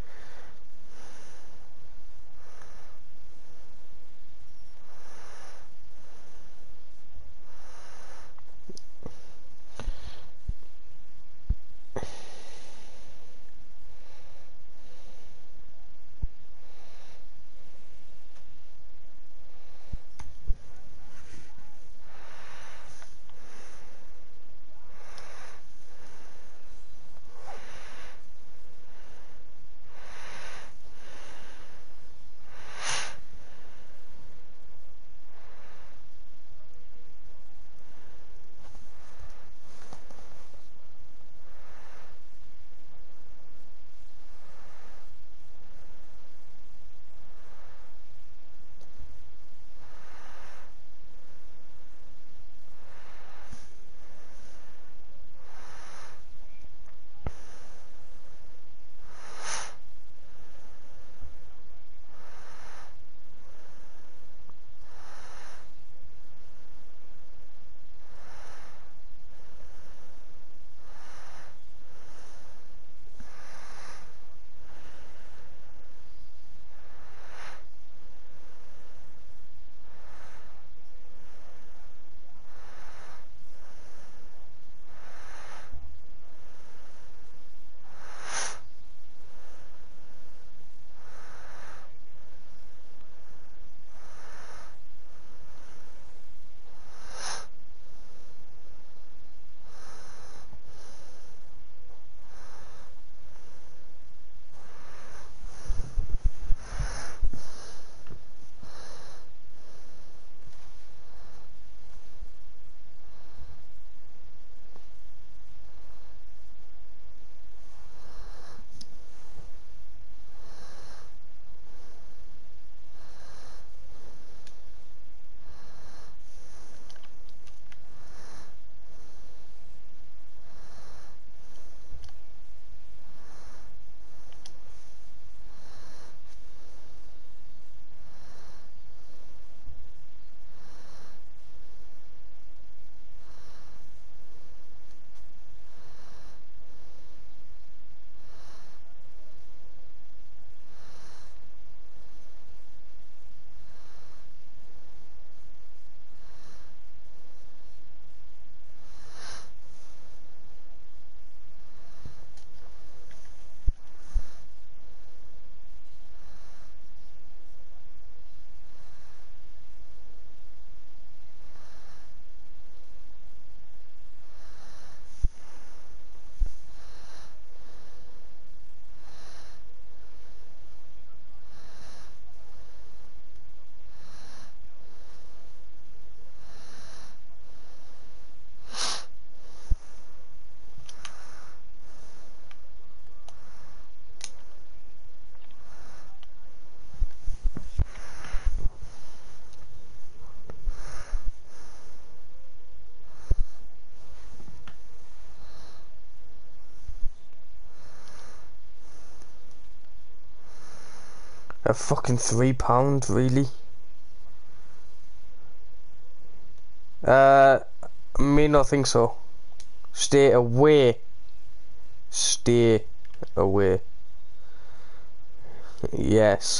A fucking three pound, really? Uh, me not think so. Stay away. Stay away. Yes.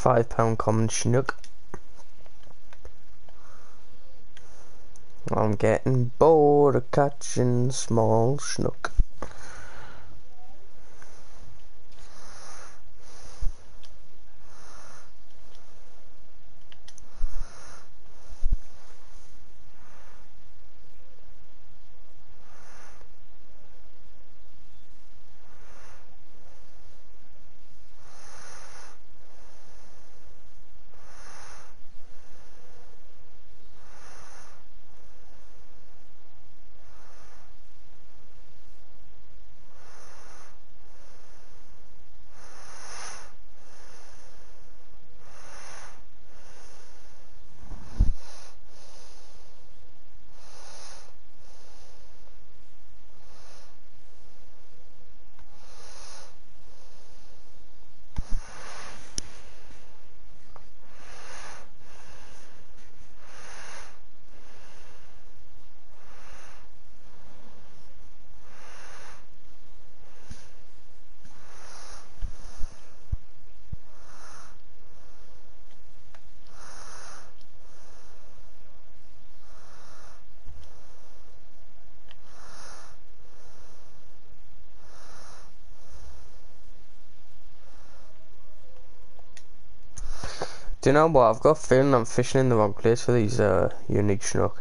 five pound common snook. I'm getting bored of catching small snook. Do you know what? I've got a feeling I'm fishing in the wrong place for these uh, unique snook.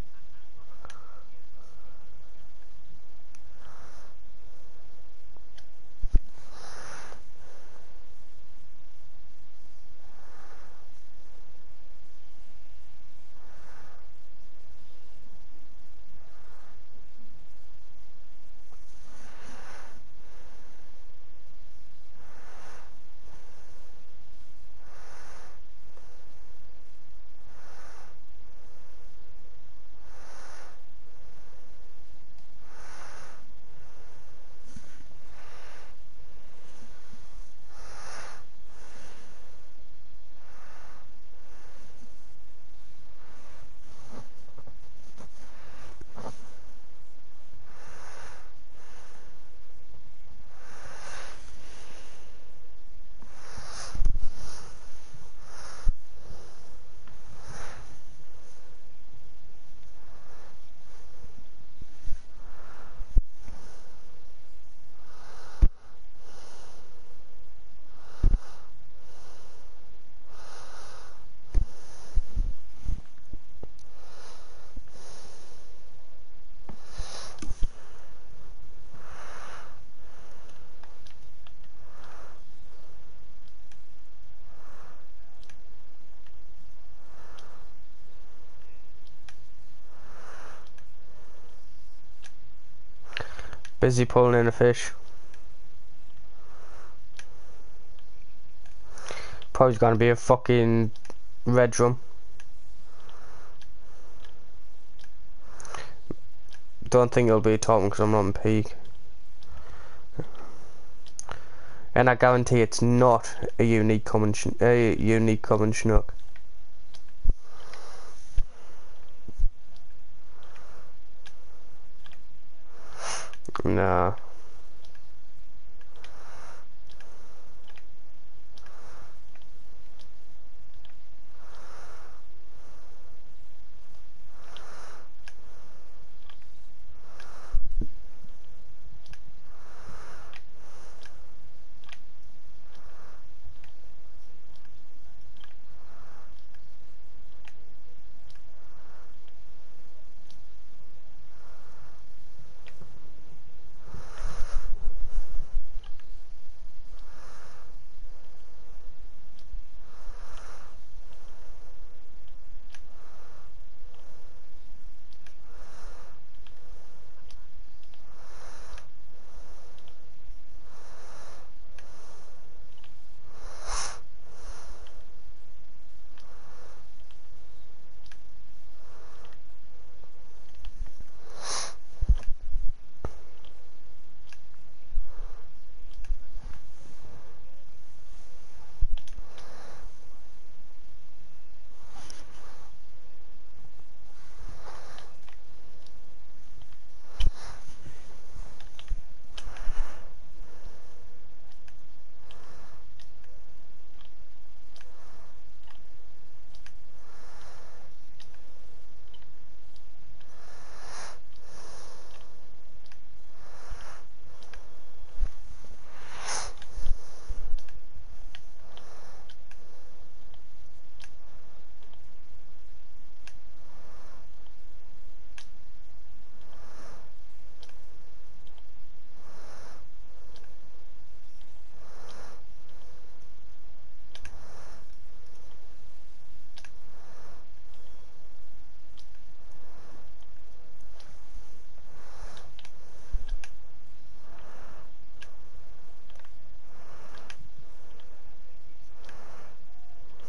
Busy pulling in a fish. Probably gonna be a fucking red drum. Don't think it'll be a top one because I'm not on peak. And I guarantee it's not a unique common sh a unique common snook. Nah.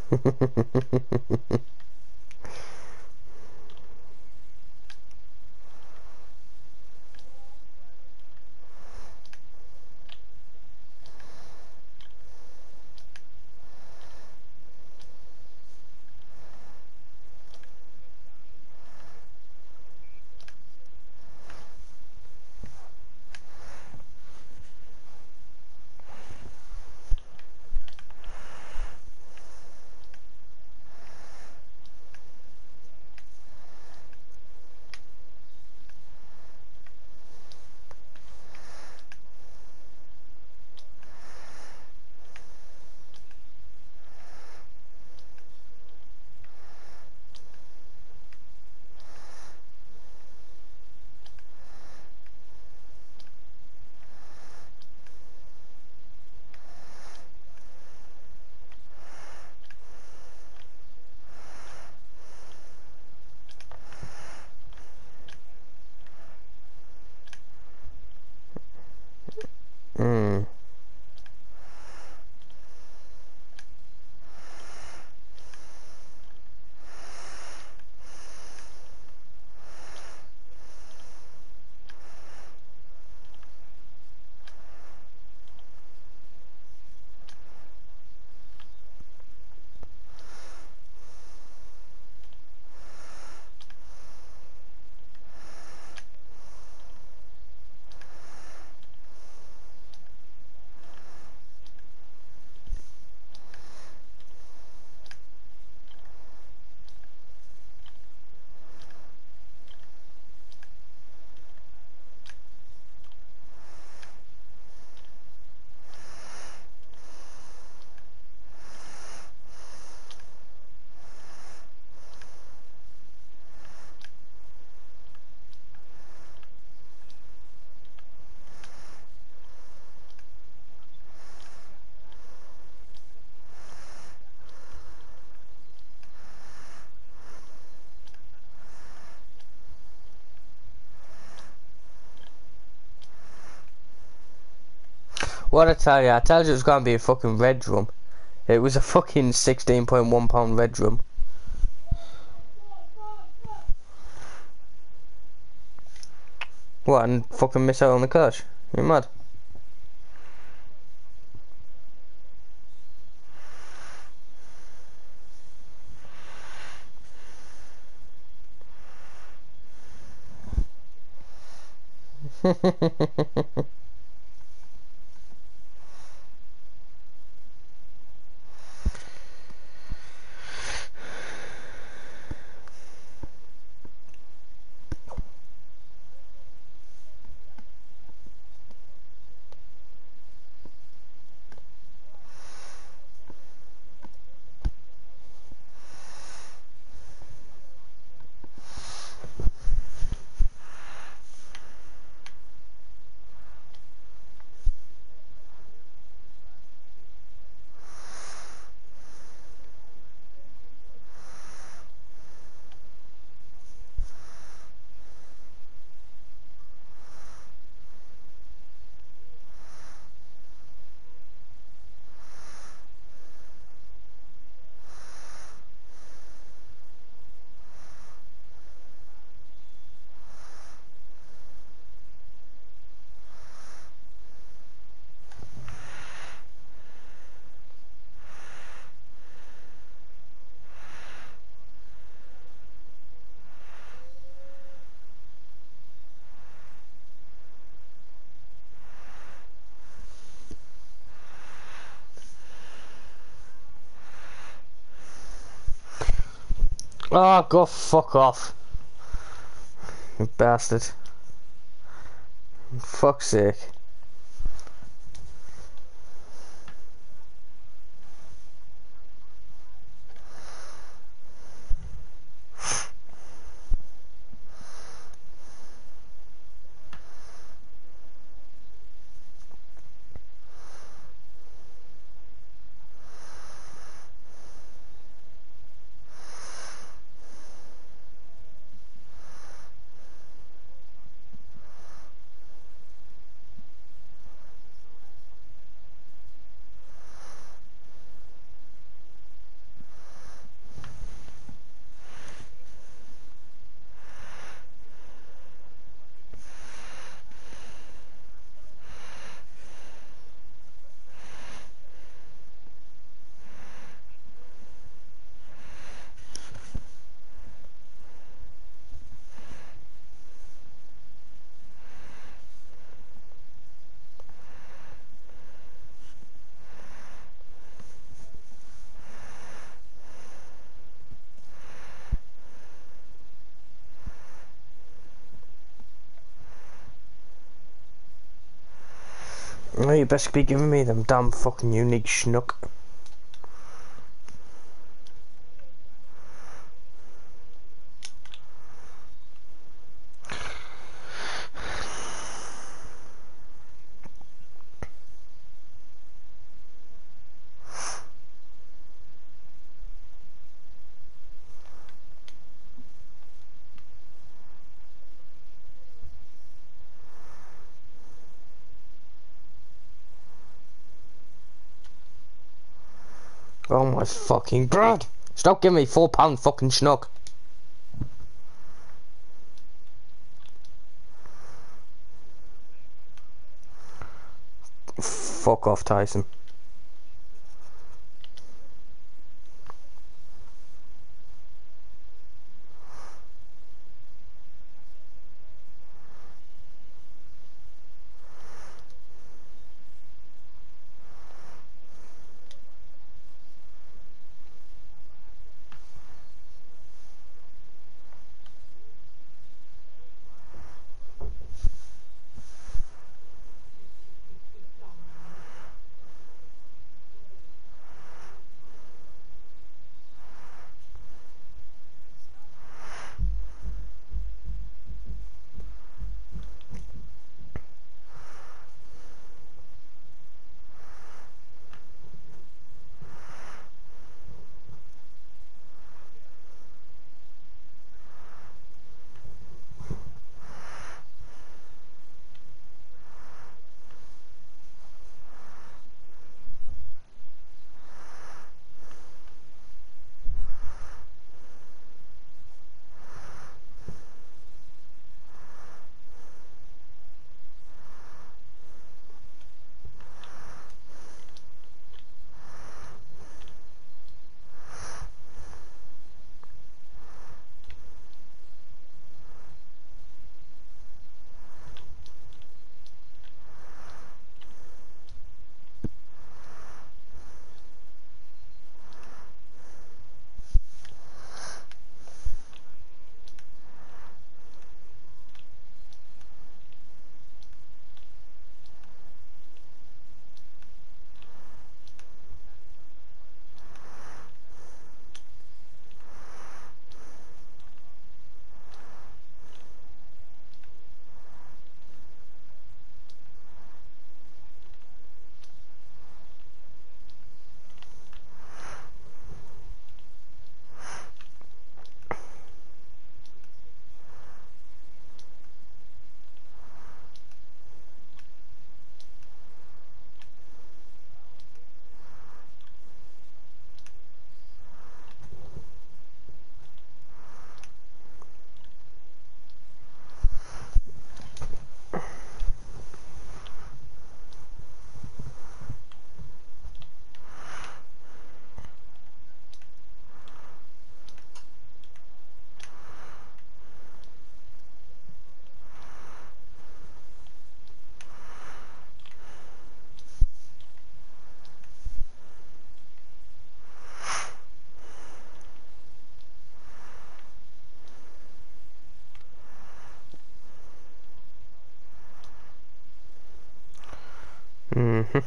Hmm. What I tell you, I told you it was gonna be a fucking red drum. It was a fucking sixteen point one pound red drum. What, and fucking miss out on the cash? You mad? Oh, go fuck off. You bastard. For fuck's sake. No, you best be giving me them damn fucking unique schnook. Oh my fucking god! Stop giving me four pound fucking schnook. Fuck off, Tyson. Mm-hmm.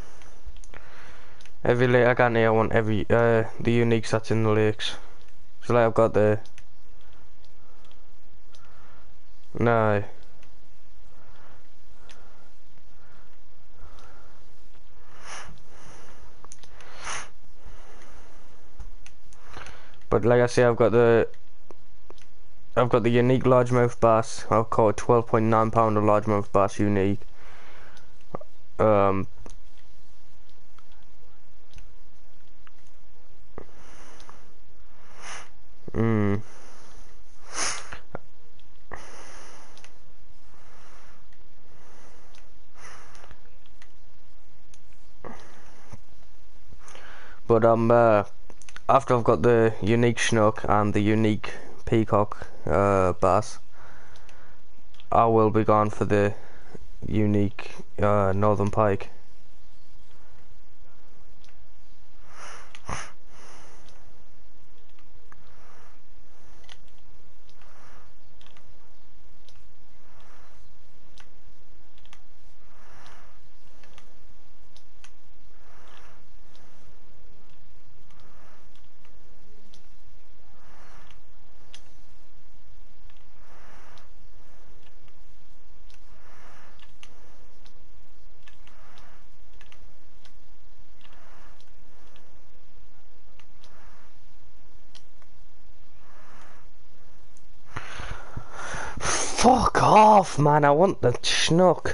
Every lake I got here, I want every uh the uniques that's in the lakes. So like I've got the no. But like I say, I've got the I've got the unique largemouth bass. I'll call it twelve point nine pound of largemouth bass unique. Um. Mm. But um, uh, after I've got the unique schnook and the unique peacock uh, bass, I will be gone for the unique uh, northern pike. Fuck off, man. I want the schnook.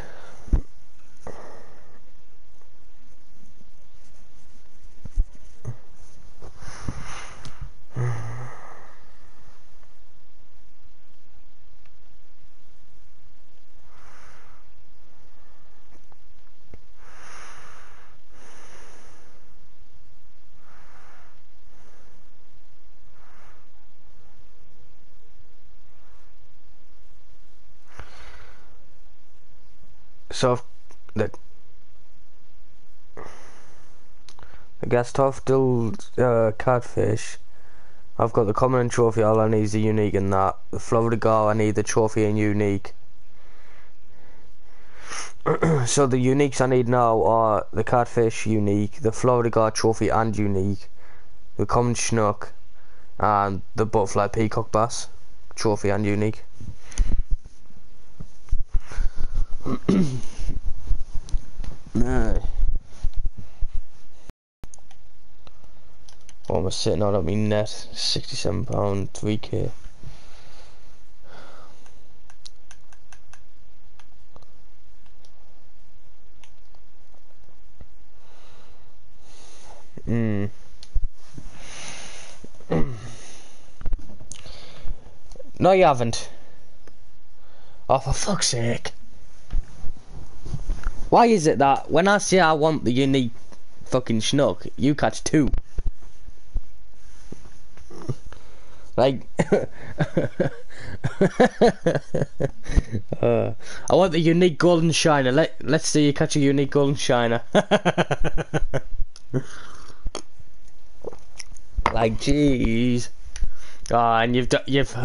So, the the Gastov uh, catfish. I've got the common and trophy. All I need is the unique and that. The Florida Gar, I need the trophy and unique. So the uniques I need now are the catfish unique, the Florida Gar trophy and unique, the common schnook, and the butterfly peacock bass trophy and unique. No. What am I sitting on at me net? sixty-seven pound, three K. Mm. No, you haven't. Oh, for fuck's sake. Why is it that when I say I want the unique fucking schnook, you catch two? Like, uh, I want the unique golden shiner. Let Let's see you catch a unique golden shiner. Like, jeez. Ah, oh, and you've done you've.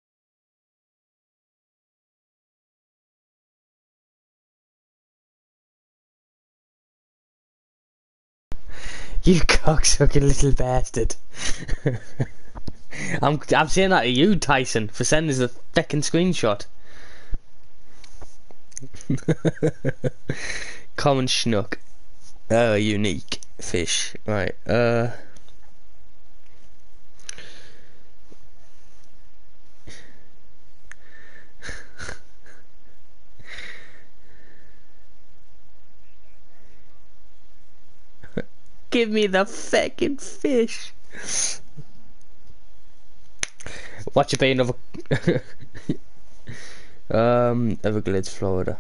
You cocksucking little bastard. I'm I'm saying that to you, Tyson, for sending us a fucking screenshot. Common schnook. Oh, unique fish. Right. Uh. Give me the fucking fish. Watch it be another. um, Everglades, Florida.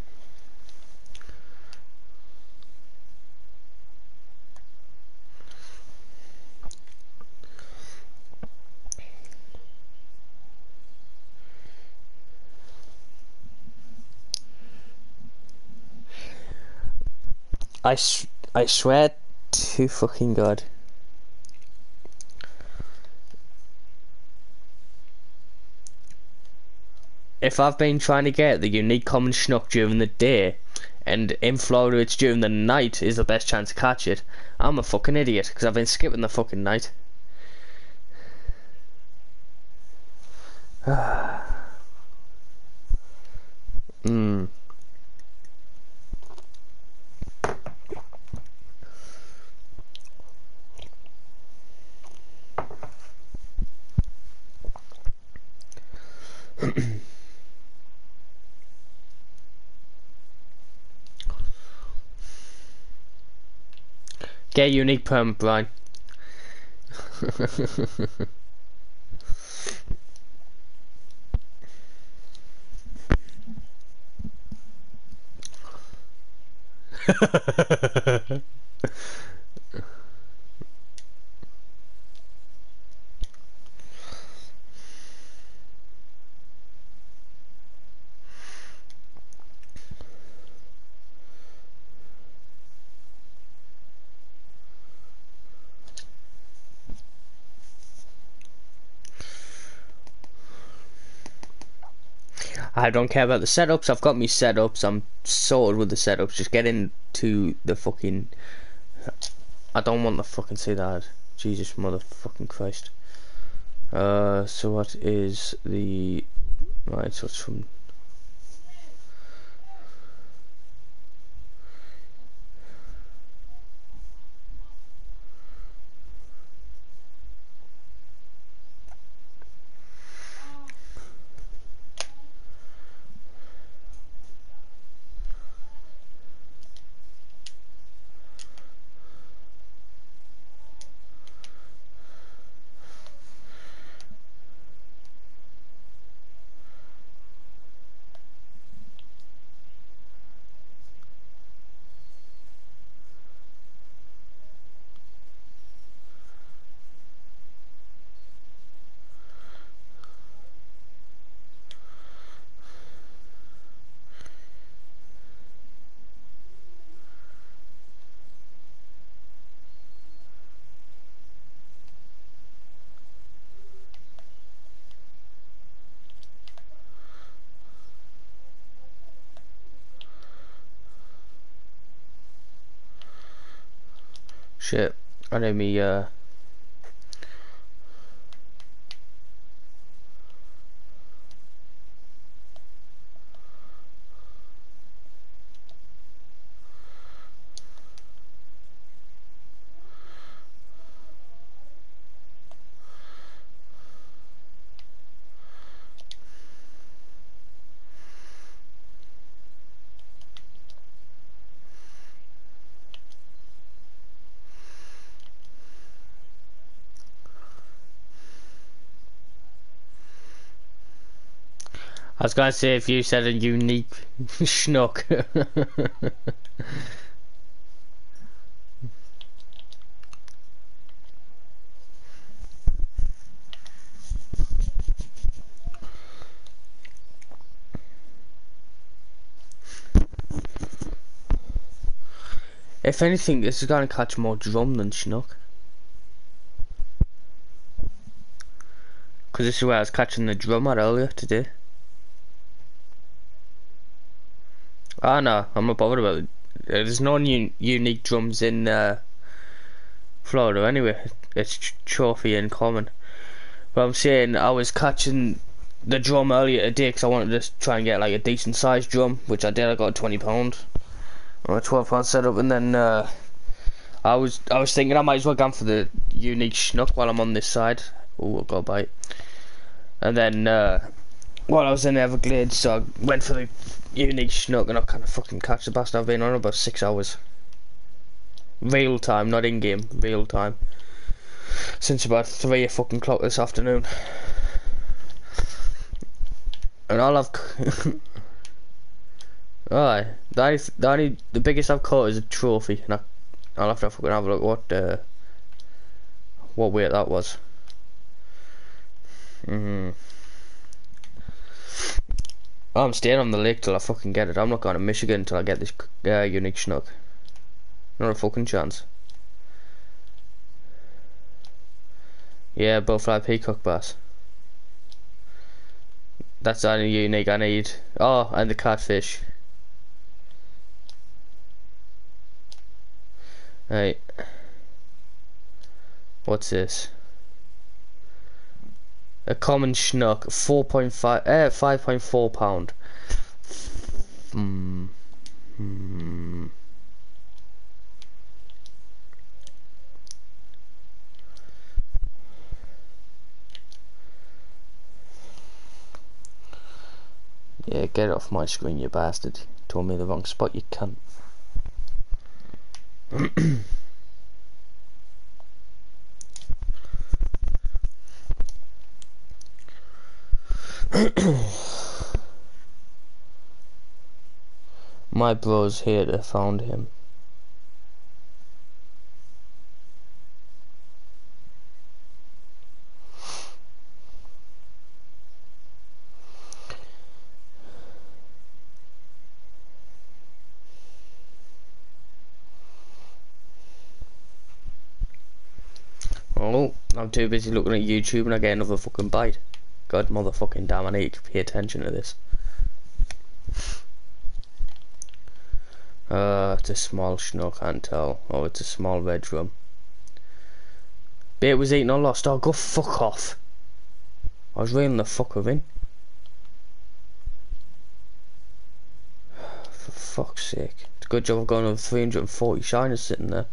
I, s I swear to fucking God. If I've been trying to get the unique common schnook during the day, and in Florida it's during the night is the best chance to catch it, I'm a fucking idiot, because I've been skipping the fucking night. Hmm. Get unique perm, Brian. I don't care about the setups. I've got me setups. I'm sorted with the setups. Just get into the fucking. I don't want to fucking say that. Jesus motherfucking Christ. Uh, so what is the right? So it's from. Shit. I know me, uh... I was gonna say if you said a unique schnook. If anything, this is gonna catch more drum than schnook. Because this is where I was catching the drum at earlier today. Ah no, I'm not bothered about it. There's no un unique drums in uh, Florida anyway. It's ch trophy and common. But I'm saying I was catching the drum earlier today because I wanted to try and get like a decent sized drum, which I did. I got a twenty pound or a twelve pound setup, and then uh, I was I was thinking I might as well go for the unique schnook while I'm on this side. Oh, I got a bite. And then uh, while I was in the Everglades, so I went for the unique schnook, and I kind of fucking catch the bastard. I've been on about six hours. Real time, not in game, real time. Since about three a fucking clock this afternoon. And all I've alright, the only, the only, the biggest I've caught is a trophy, and I, I'll have to fucking have a look what uh, what weight that was. Mm-hmm. I'm staying on the lake till I fucking get it. I'm not going to Michigan until I get this uh, unique schnook. Not a fucking chance. Yeah, butterfly peacock bass. That's the only unique I need. Oh, and the catfish. Right. What's this? A common schnook, four point five, uh, five point four pound. Hmm. Hmm. Yeah, get off my screen, you bastard. Told me the wrong spot, you cunt. My bro's here to found him. Oh, I'm too busy looking at YouTube and I get another fucking bite. God motherfucking damn, I need to pay attention to this. Uh, it's a small schnook, can't tell. Oh, it's a small red drum. Bait was eaten or lost. Oh, go fuck off. I was reeling the fucker in. For fuck's sake. It's a good job I've got another three hundred forty shiners sitting there.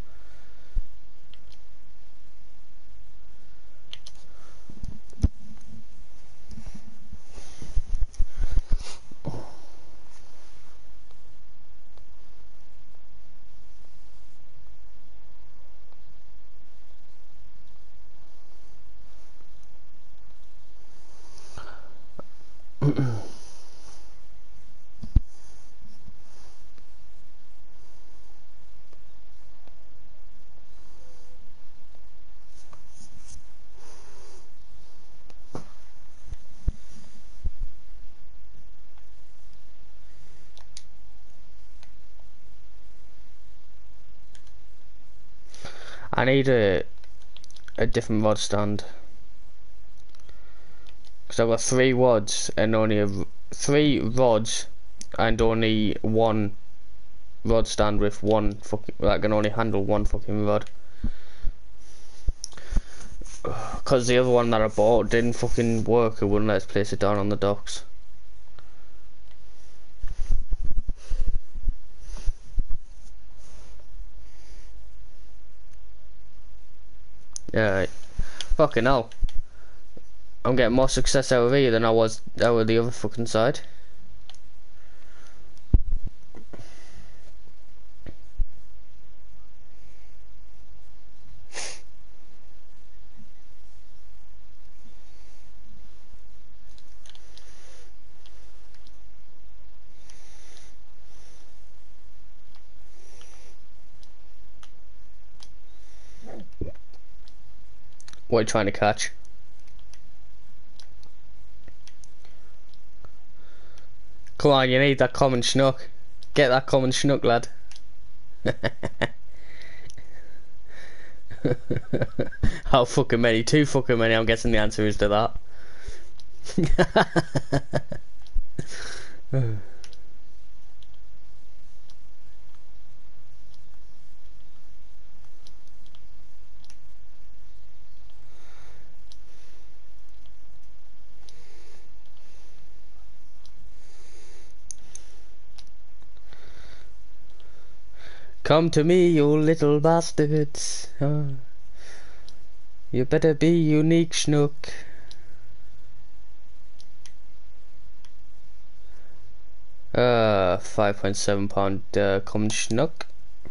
I need a a different rod stand because I've got three rods and only a, three rods and only one rod stand with one fucking, that can only handle one fucking rod. Because the other one that I bought didn't fucking work. It wouldn't let us place it down on the docks. Yeah, fucking hell. I'm getting more success out of here than I was out of the other fucking side. What are you trying to catch? Come on, you need that common schnook. Get that common schnook, lad. How fucking many? Too fucking many, I'm guessing the answer is to that. Come to me, you little bastards. Oh. You better be unique, schnook. Uh, five point seven pound uh, common schnook.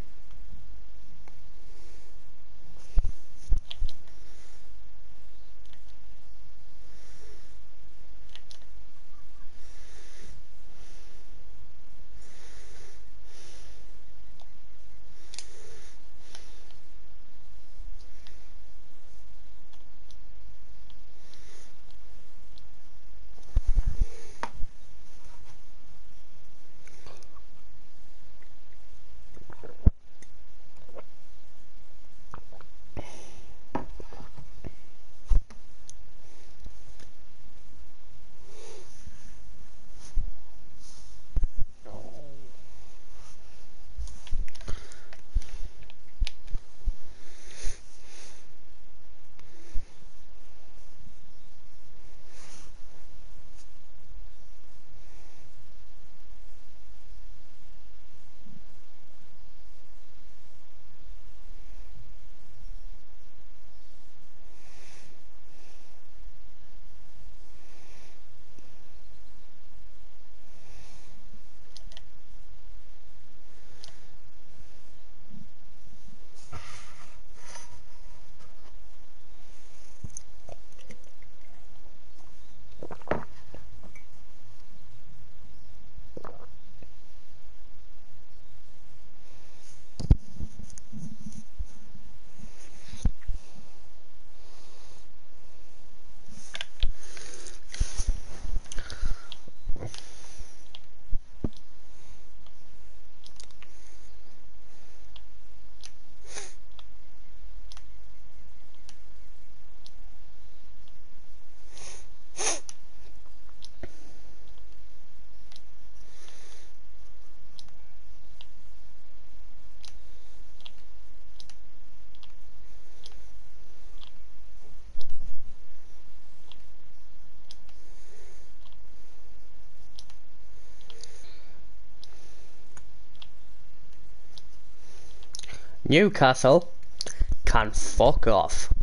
Newcastle can fuck off.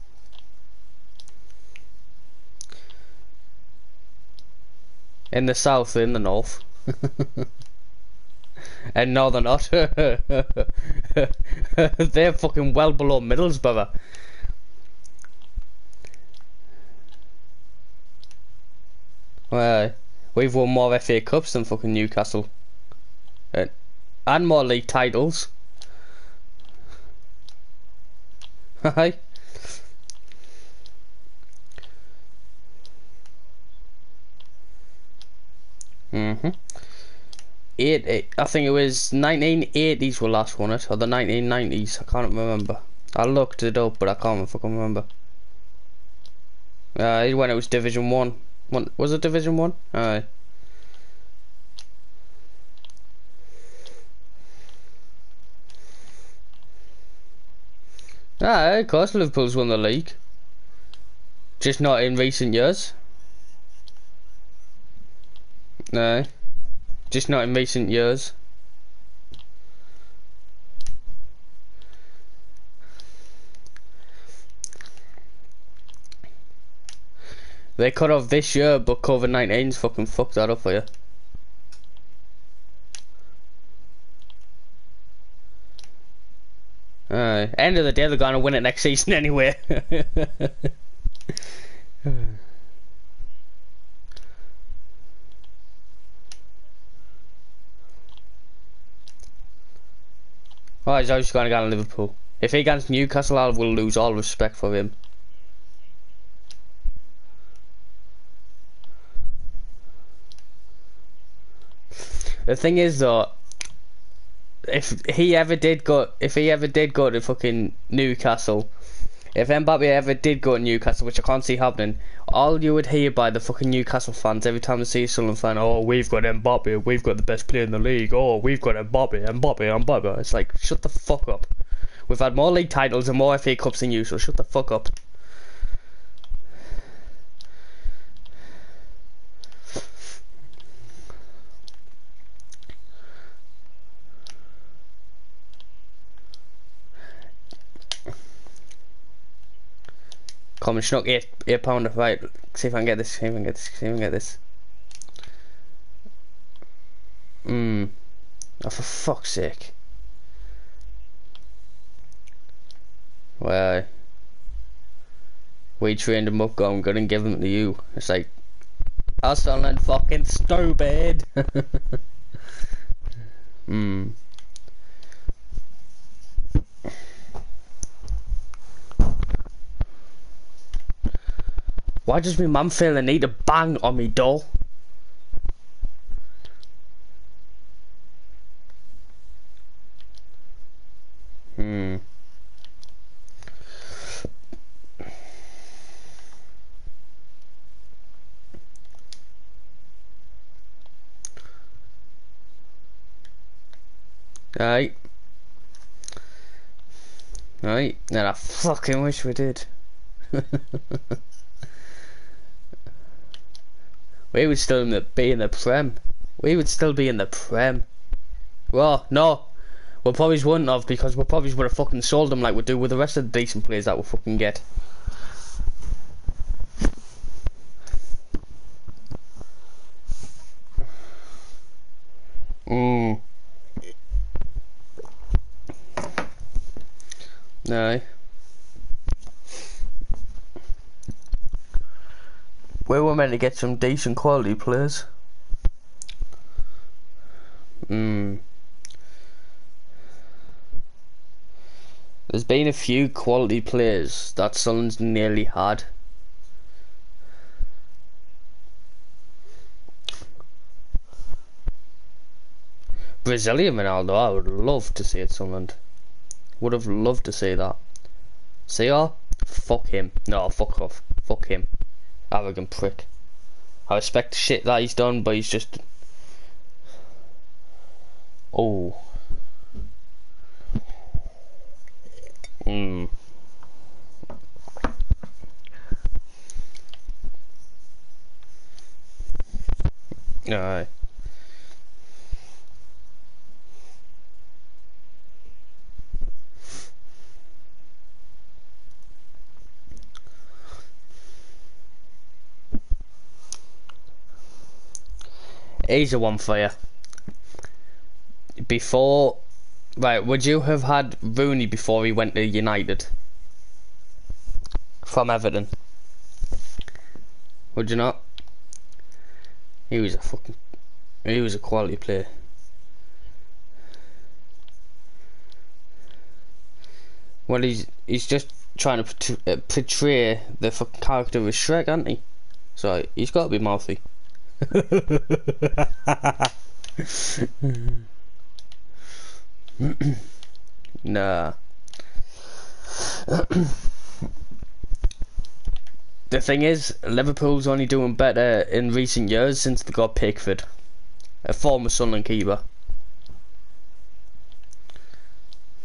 In the south, in the north. And no, they're not. They're fucking well below Middlesbrough. Well, we've won more F A Cups than fucking Newcastle. Uh, and more league titles. Hi. Mhm. Eight, eight. I think it was nineteen eighties we last won it, or the nineteen nineties. I can't remember. I looked it up, but I can't fucking remember. Uh, when it was Division One. One was it Division One? Aye. Ah, of course Liverpool's won the league. Just not in recent years. No. Just not in recent years. They cut off this year, but COVID nineteen's fucking fucked that up for you. Uh, end of the day, they're gonna win it next season anyway. Oh, he's always gonna go to Liverpool. If he gets Newcastle, I will lose all respect for him. The thing is though, if he ever did go, if he ever did go to fucking Newcastle, if Mbappe ever did go to Newcastle, which I can't see happening, all you would hear by the fucking Newcastle fans every time they see a Sunderland fan, oh, we've got Mbappe, we've got the best player in the league, oh, we've got Mbappe, Mbappe, Mbappe. It's like, shut the fuck up. We've had more league titles and more F A Cups than you, so shut the fuck up. Common schnook, eight, eight pounder, right, see if I can get this, see if I can get this, see if I can get this. Mmm. Oh, for fuck's sake. Well, we trained him up, I'm gonna give him to you. It's like, I sound fucking stupid. Hmm. Why does my mum feel the need to bang on me door? Hmm. Right. Right. And I fucking wish we did. We would still in the, be in the Prem. We would still be in the Prem. Well, no. We probably wouldn't have, because we probably would have fucking sold them like we do with the rest of the decent players that we fucking get. Mm. No. We were meant to get some decent quality players. Hmm. There's been a few quality players that Sunderland's nearly had. Brazilian Ronaldo, I would love to see at Sunderland. Would have loved to see that. C R? Fuck him. No, fuck off. Fuck him. Arrogant prick. I respect the shit that he's done, but he's just... Oh. Hmm. Aye. Here's a one for you. Before, right, would you have had Rooney before he went to United? From Everton? Would you not? He was a fucking, he was a quality player. Well, he's he's just trying to portray the fucking character of Shrek, isn't he? So he's got to be mouthy. Nah. The thing is, Liverpool's only doing better in recent years since they got Pickford, a former Sunderland keeper.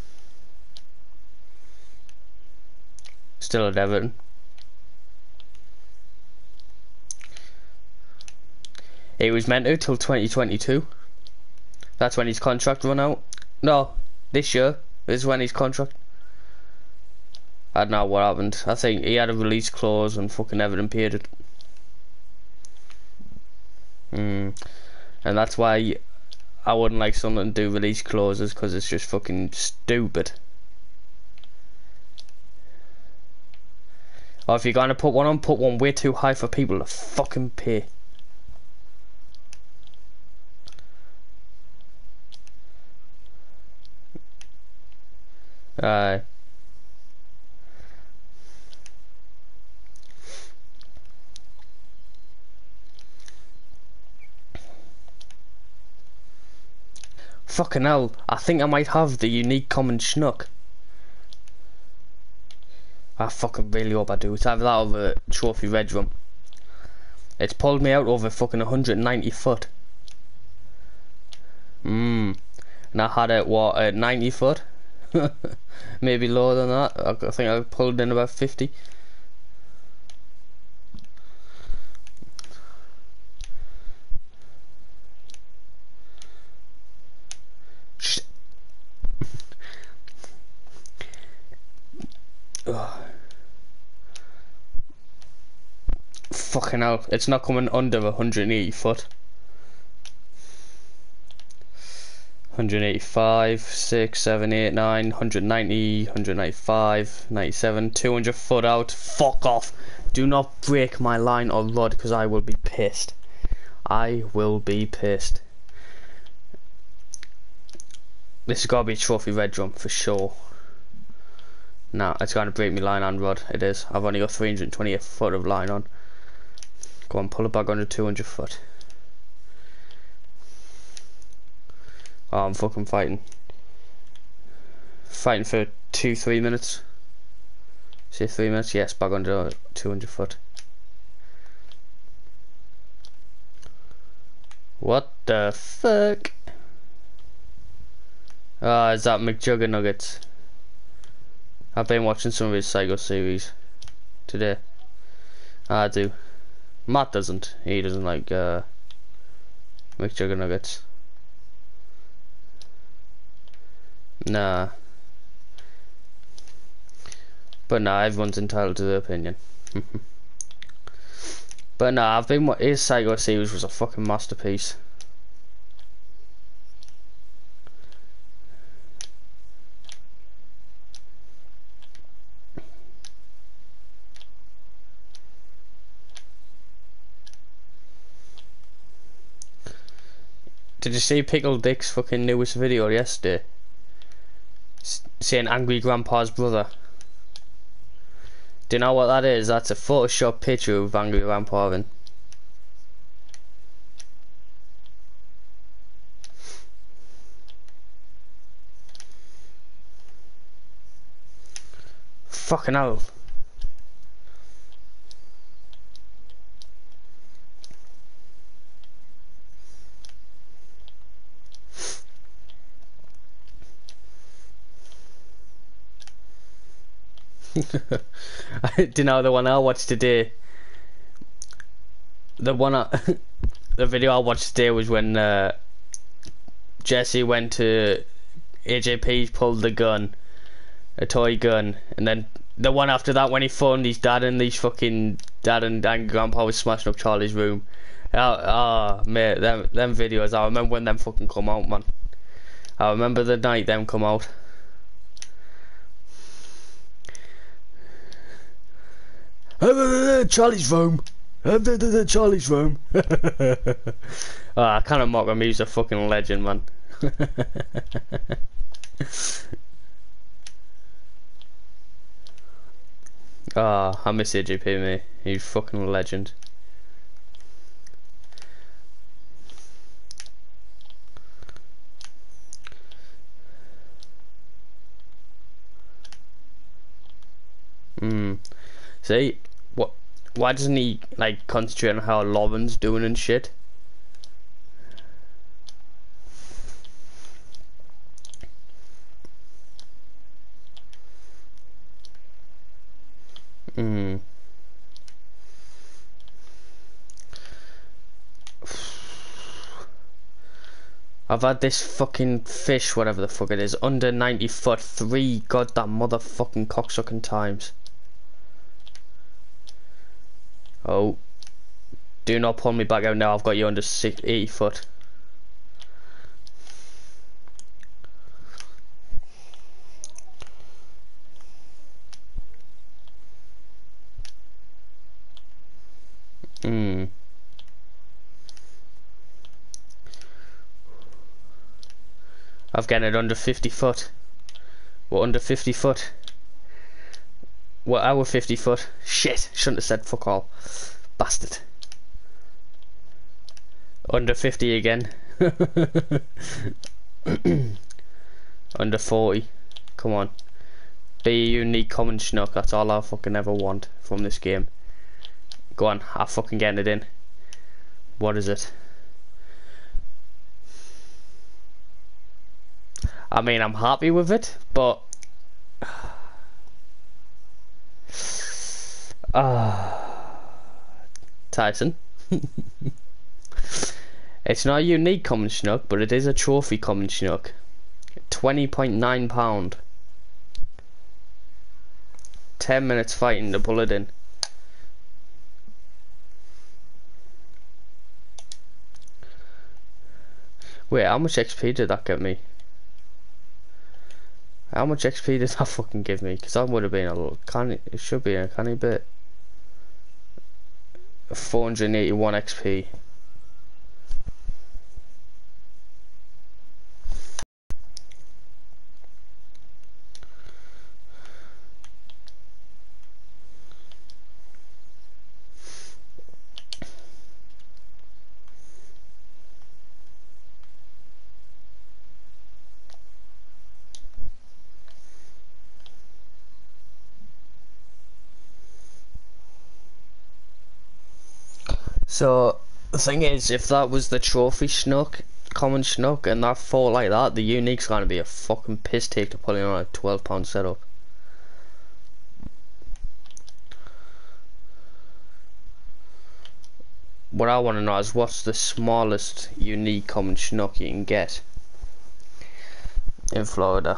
Still at Everton. He was meant to till twenty twenty-two. That's when his contract run out. No, this year is when his contract. I don't know what happened. I think he had a release clause and fucking everything paid it. Mm. And that's why I wouldn't like someone to do release clauses, because it's just fucking stupid. Or if you're gonna put one on, put one way too high for people to fucking pay. Aye. Fucking hell, I think I might have the unique common schnook. I fucking really hope I do. It's either that or the trophy red drum. It's pulled me out over fucking one hundred ninety foot. Mmm. And I had it, what, at ninety foot? Maybe lower than that. I think I pulled in about fifty. Fucking hell, it's not coming under one hundred eighty foot. one hundred eighty-five, six, seven, eight, nine, one hundred ninety, one hundred ninety-five, ninety-seven, two hundred foot out. Fuck off. Do not break my line or rod, because I will be pissed. I will be pissed. This has got to be a trophy red drum for sure. Nah, it's going to break me line and rod. It is. I've only got three hundred twenty-eight foot of line on. Go on, pull it back under two hundred foot. Oh, I'm fucking fighting. Fighting for two, three minutes. Say three minutes? Yes, back under two hundred foot. What the fuck? Ah, is that McJuggernuggets? I've been watching some of his Psycho series today. I do. Matt doesn't. He doesn't like uh, McJuggernuggets. Nah. But nah, everyone's entitled to their opinion. But nah, I've been. His Psycho series was a fucking masterpiece. Did you see Pickle Dick's fucking newest video yesterday? S saying Angry Grandpa's brother. Do you know what that is? That's a Photoshop picture of Angry Grandpa in. Fucking hell. Do you know the one I watched today? The one I, the video I watched today was when uh, Jesse went to A J P, pulled the gun, a toy gun, and then the one after that when he phoned his dad and these fucking dad and, and grandpa was smashing up Charlie's room. Ah, oh, mate, them them videos. I remember when them fucking come out, man. I remember the night them come out. Charlie's room. Charlie's room. Oh, I cannot mock him. He's a fucking legend, man. Ah, oh, I miss A J P, mate. He's fucking a legend. Hmm. See, what? Why doesn't he like concentrate on how Lauren's doing and shit? Hmm. I've had this fucking fish, whatever the fuck it is, under ninety foot three goddamn motherfucking cocksucking times. Oh. Do not pull me back out now, I've got you under eighty foot. Hmm. I've got it under fifty foot. We're under fifty foot. We're our fifty foot. Shit, shouldn't have said fuck all. Bastard. Under fifty again. Under forty. Come on. Be a unique common schnook, that's all I fucking ever want from this game. Go on, I'm fucking getting it in. What is it? I mean, I'm happy with it, but uh, Tyson. It's not a unique common schnook, but it is a trophy common schnook. twenty point nine pound. ten minutes fighting to pull it in. Wait, how much X P did that get me? How much X P did that fucking give me? Because that would have been a little canny, it should be a canny bit. four hundred eighty-one X P. So the thing is, if that was the trophy schnook, common schnook, and that fought like that, the unique's gonna be a fucking piss take to put in on a twelve pound setup. What I want to know is what's the smallest unique common schnook you can get in Florida.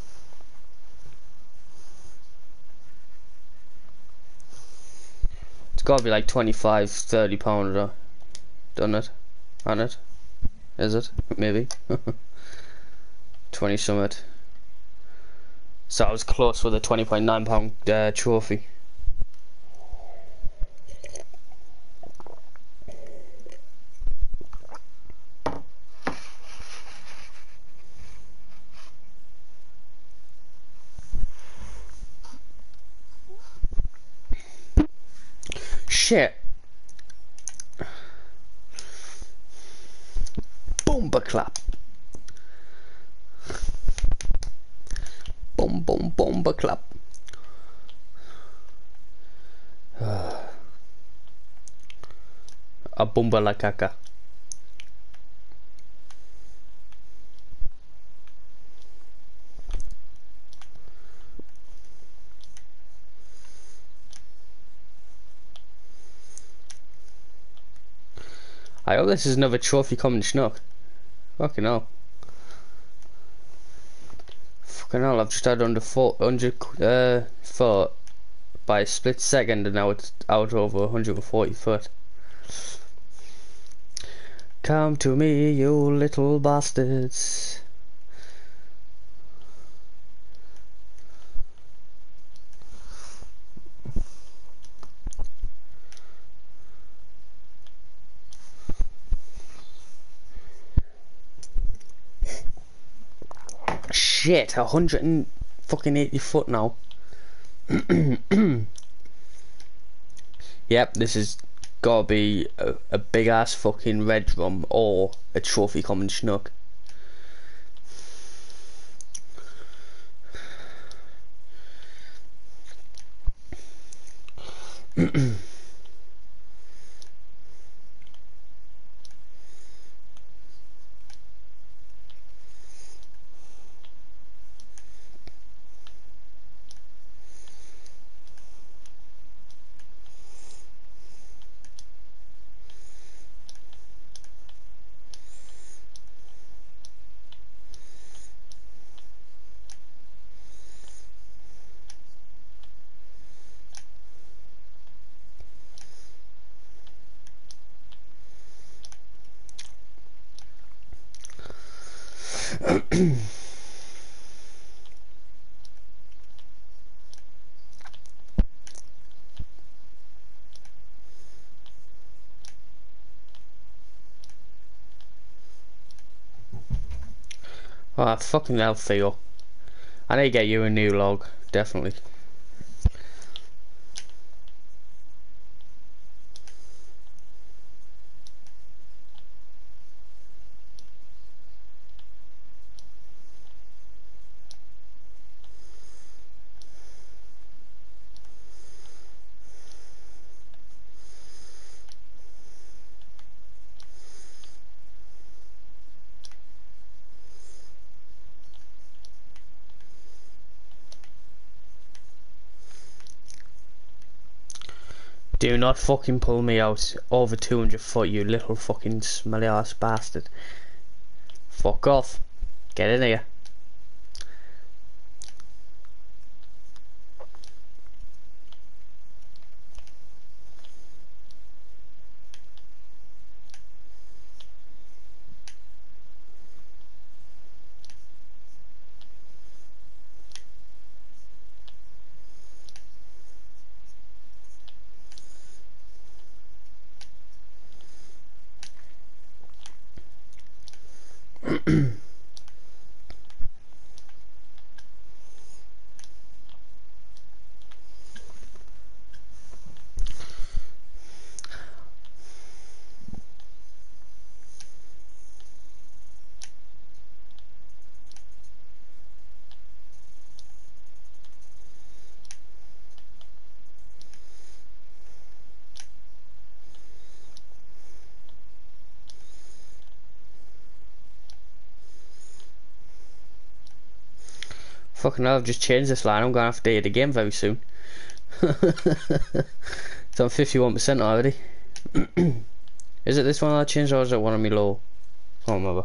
It's gotta be like twenty-five, thirty pound, uh, doesn't it? On it? Is it? Maybe. twenty summit. So I was close with a twenty point nine pound uh, trophy. Shit. Bomba clap. Boom boom bomba clap. A bomba la caca. I hope this is another trophy common schnook. Fucking hell. Fucking hell, I've just had under four hundred uh, foot by a split second, and now it's out over one hundred forty foot. Come to me, you little bastards. Shit, a hundred and fucking eighty foot now. Yep, this is gotta be a, a big ass fucking red drum or a trophy common schnook. Oh, fucking hell, Theo. I need to get you a new log, definitely. Do not fucking pull me out over two hundred foot, you little fucking smelly ass bastard. Fuck off. Get in here. Fucking hell, I've just changed this line. I'm gonna have to do it again very soon. It's on fifty-one percent already. Is it this one I changed, or is it one of me low? I can't remember.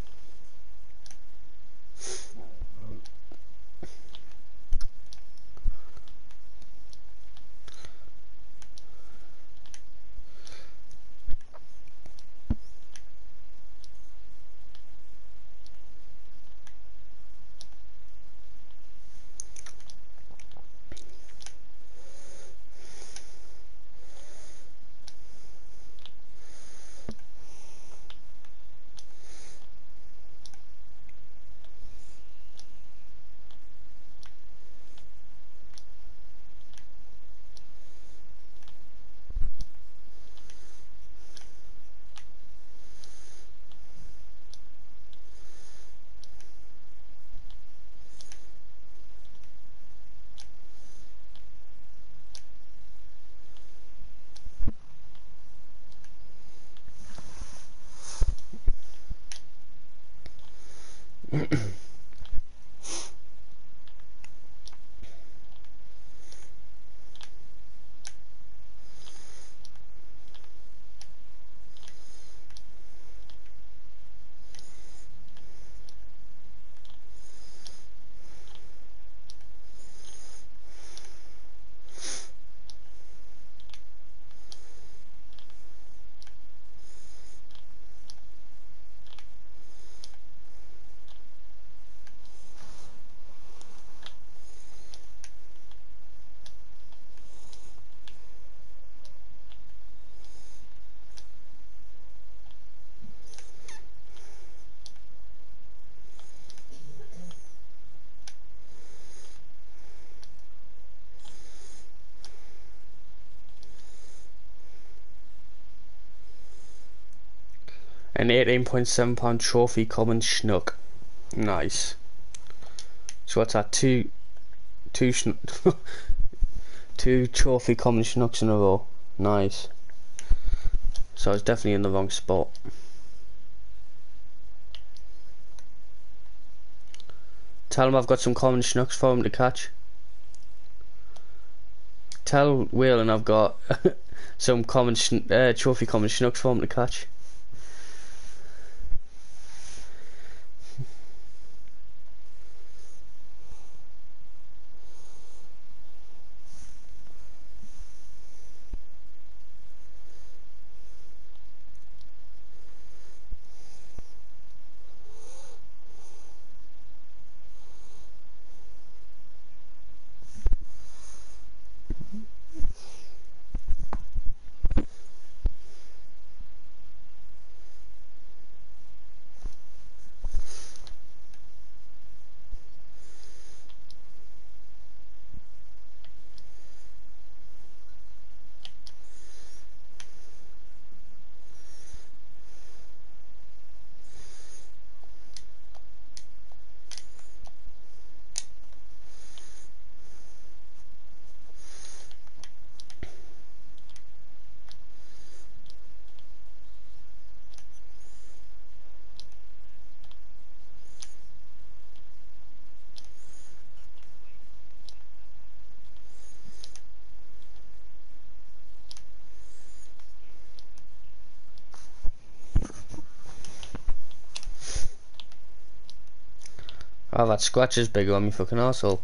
An eighteen point seven pound trophy common schnook. Nice. So what's that? Two, two, schn two trophy common schnooks in a row. Nice. So I was definitely in the wrong spot. Tell him I've got some common schnooks for him to catch. Tell Waylon I've got some common schn uh, trophy common schnooks for him to catch. I've had scratches bigger on me fucking arsehole.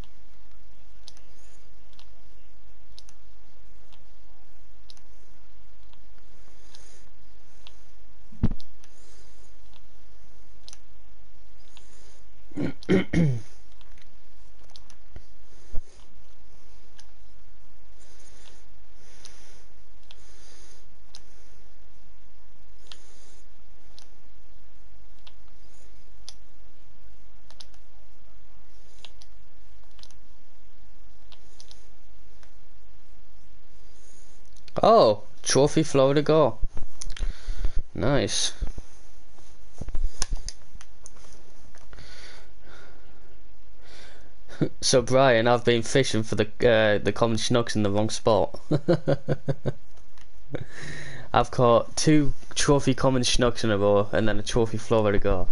Oh, trophy floor to go. Nice. So Brian, I've been fishing for the uh, the common schnooks in the wrong spot. I've caught two trophy common schnooks in a row and then a trophy floor to go.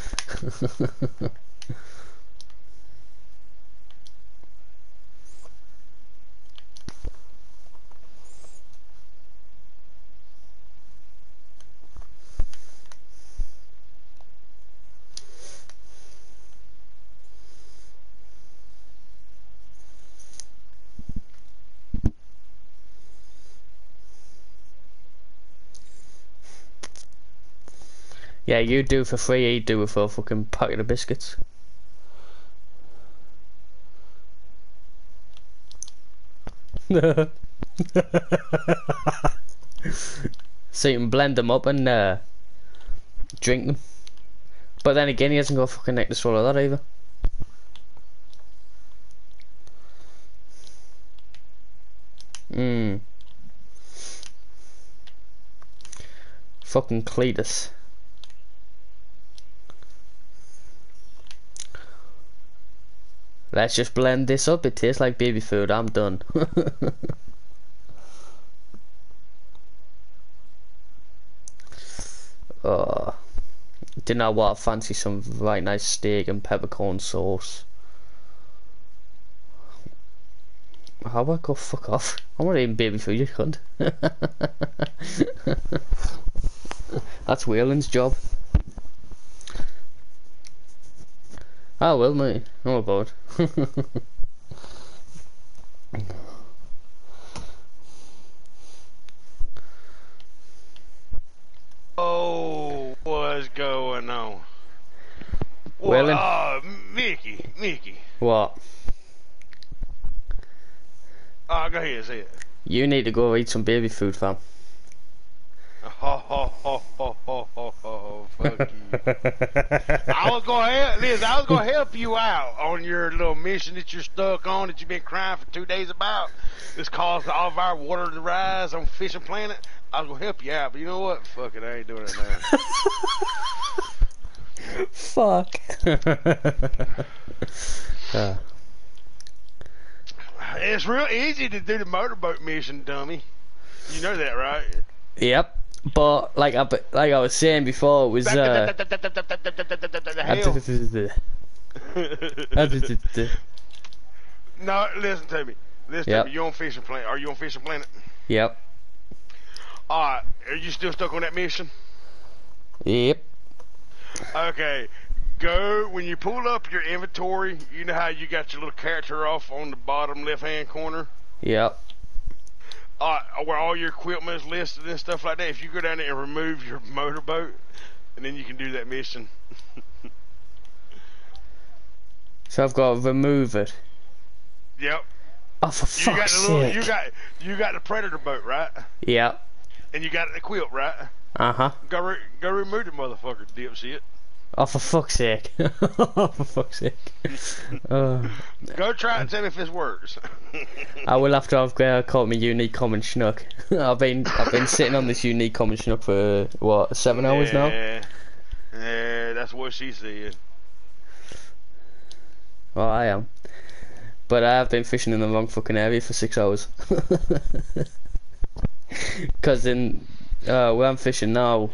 Yeah, you do for free, he'd do it for a fucking packet of biscuits. So you can blend them up and uh, drink them. But then again, he hasn't got a fucking neck to swallow that either. Mmm. Fucking Cletus. Let's just blend this up. It tastes like baby food. I'm done. Oh, do you know what? I fancy some right nice steak and peppercorn sauce. How about go fuck off? I'm not eating baby food, you cunt. That's Whalen's job. Oh well, mate. I'm about. Oh, what's going on? Whalen? Well, uh, Mickey, Mickey. What? Oh, go ahead, say it. You need to go eat some baby food, fam. Ho ho ho ho ho ho ho! Fuck you. I was gonna help, Liz. I was gonna help you out on your little mission that you're stuck on that you've been crying for two days about. This caused all of our water to rise on Fishing Planet. I was gonna help you out, but you know what? Fuck it, I ain't doing it now. Fuck. uh. It's real easy to do the motorboat mission, dummy. You know that, right? Yep. But like I like I was saying before, it was uh. No, listen to me. Listen Yep. to me. You on Fishing Planet? Are you on Fishing Planet? Yep. Alright, are you still stuck on that mission? Yep. Okay, go, when you pull up your inventory, you know how you got your little character off on the bottom left hand corner? Yep. Uh, where all your equipment is listed and stuff like that. If you go down there and remove your motorboat, and then you can do that mission. So I've got to remove it. Yep. Oh, for You got fuck's the little, sake. you got you got the predator boat, right? Yep. And you got it equipped, right? Uh huh. Go re go remove the motherfucker, dipshit. Oh, for fuck's sake. Oh, for fuck's sake. Uh, Go try it and tell me if this works. I will have to have uh, caught me unique common schnook. I've been I've been sitting on this unique common schnook for what seven hours now. Yeah, yeah, that's what she said. Well, I am, but I have been fishing in the wrong fucking area for six hours. Cause in uh, where I'm fishing now.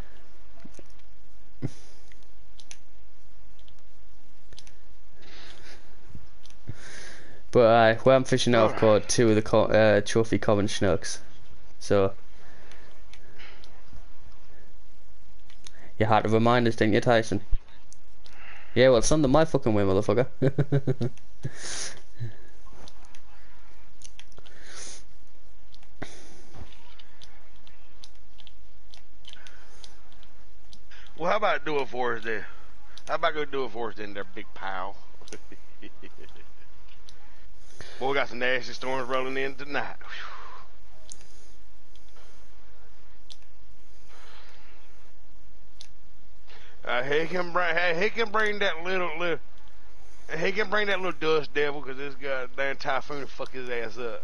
But uh, where I'm fishing now, I've caught two of the co uh, trophy common schnooks. So you had to remind us, didn't you, Tyson? Yeah, well, it's under my fucking way, motherfucker. Well, how about do it for us then? How about go do it for us then, there, big pal? Boy, we got some nasty storms rolling in tonight. Uh, he can bring, he can bring that little, little, he can bring that little dust devil, cause this goddamn typhoon will fuck his ass up.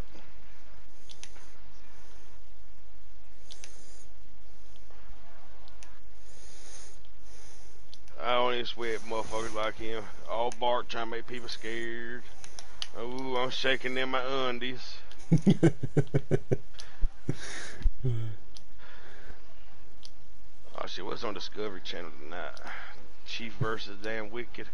I don't even sweat motherfuckers like him. All bark trying to make people scared. Ooh, I'm shaking in my undies. Oh shit, what's on Discovery Channel tonight? Chief versus damn Wicked.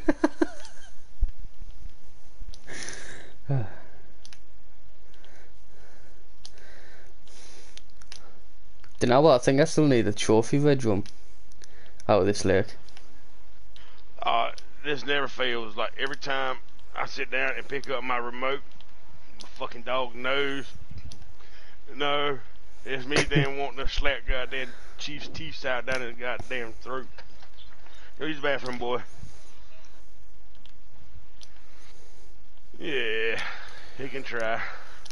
Do you know what? I think I still need a trophy red drum out of this lake. Uh, this never fails. Like every time I sit down and pick up my remote, the fucking dog knows. No, it's me damn wanting to slap goddamn Chief's teeth out down his goddamn throat. Go use the bathroom, boy. Yeah, he can try.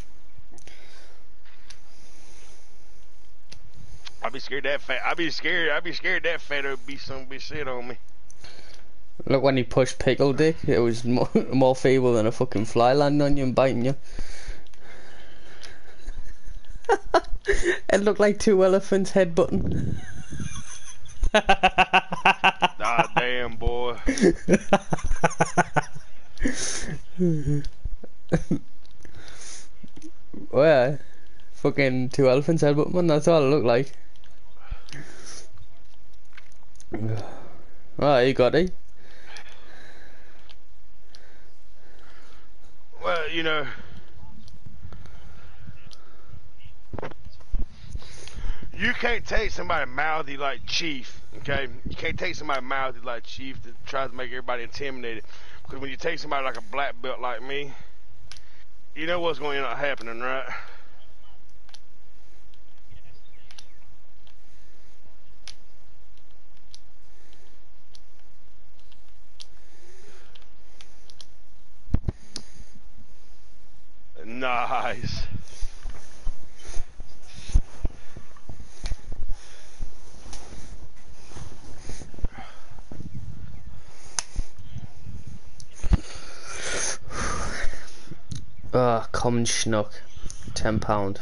I'd be scared that fat. I'd be scared. I'd be scared that fat would be some bitch sit on me. Look, when he pushed Pickle Dick, it was more, more feeble than a fucking fly landing on you and biting you. It looked like two elephants headbutting. Ah, damn, boy. Well, fucking two elephants headbutting, man, that's all it looked like. Oh, you got it. Well, you know, you can't take somebody mouthy like Chief, okay? You can't take somebody mouthy like Chief that tries to make everybody intimidated. Because when you take somebody like a black belt like me, you know what's going to end up happening, right? Nice. Ah, oh, common schnook, ten pound.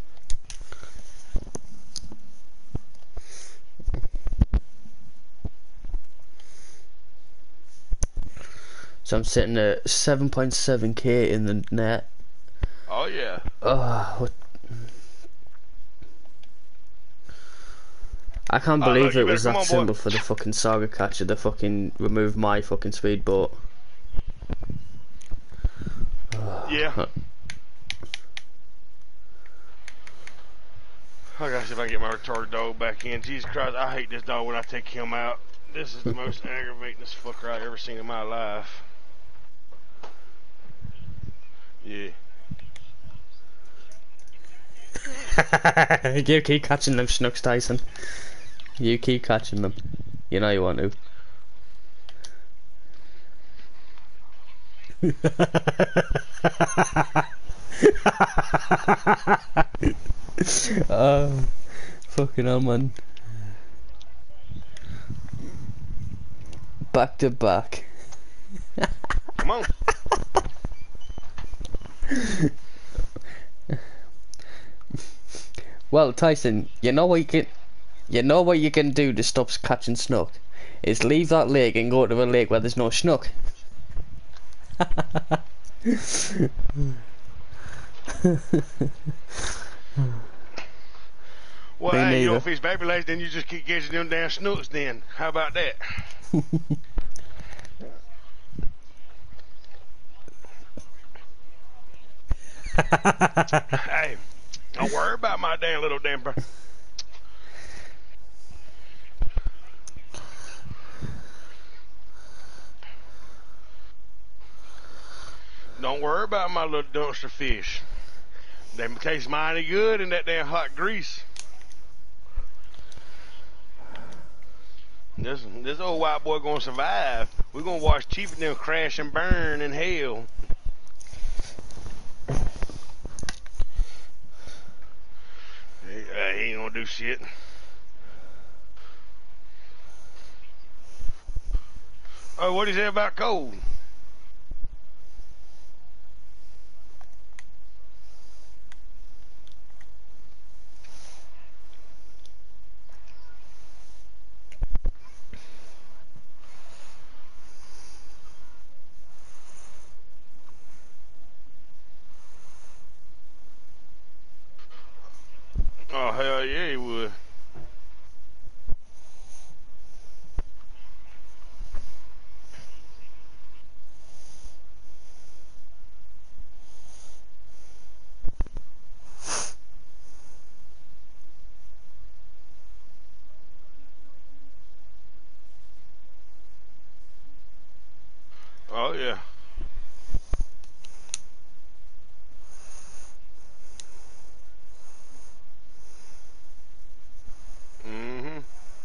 So I'm sitting at seven point seven K in the net. Oh yeah. Oh, what? I can't Oh, believe look, it was that on, simple boy. for the fucking Saga Catcher to fucking remove my fucking speedboat. Yeah. I gotta see if I can get my retarded dog back in. Jesus Christ, I hate this dog when I take him out. This is the most aggravatingest fucker I've ever seen in my life. Yeah. You keep catching them schnooks, Tyson. You keep catching them. You know you want to. Oh, fucking hell, man. Back to back. Come on. Well, Tyson, you know what you can, you know what you can do to stop catching snook, is leave that lake and go to a lake where there's no snook. Well, Me hey, you neither. don't fish baby legs, then you just keep catching them damn snooks then. How about that? Hey, don't worry about my damn little damper. Don't worry about my little dumpster fish. They taste mighty good in that damn hot grease. This this old white boy gonna survive. We're gonna watch cheaper than crash and burn in hell. He, uh, he ain't gonna do shit. Oh, what he say about cold? Oh, hell yeah, he would. Oh, yeah. Mm-hmm.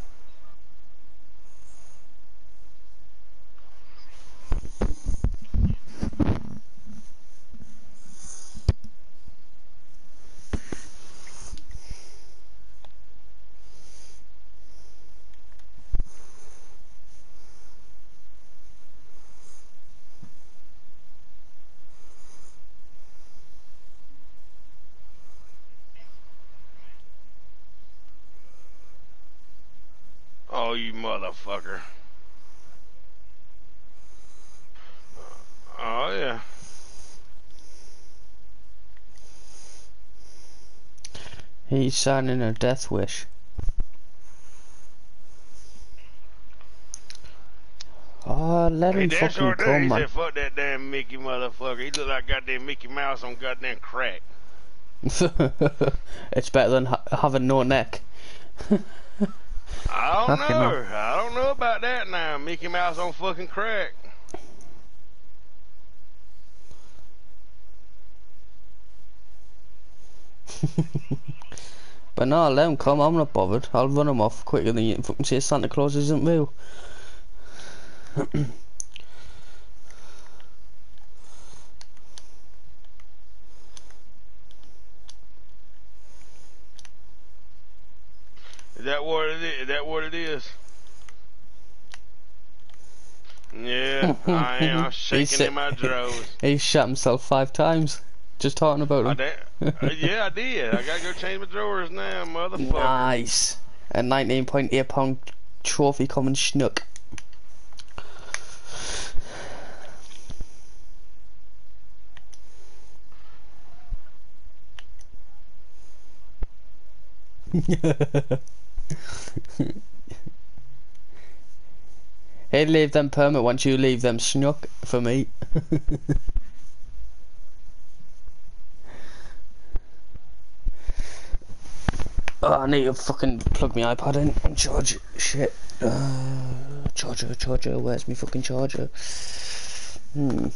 Oh, you motherfucker. Oh, yeah. He's signing a death wish. Oh, let He him damn fucking sure did. come, He man. said, fuck that damn Mickey motherfucker. He look like goddamn Mickey Mouse on goddamn crack. It's better than ha having no neck. I don't Fucking know. hell. I don't know about that now. Mickey Mouse on fucking crack. But no, let him come. I'm not bothered. I'll run him off quicker than you can fucking say Santa Claus isn't real. Is that what it is? Is that what it is? Yeah, I am. I'm shaking in my drawers. He shot himself five times just talking about I him. da- uh, yeah, I did. I gotta go change my drawers now, motherfucker. Nice. A nineteen point eight pound trophy coming schnook. He'd leave them permit once you leave them schnook for me. Oh, I need to fucking plug my iPad in and charge it. Shit. Uh, charger, charger, where's my fucking charger? Hmm.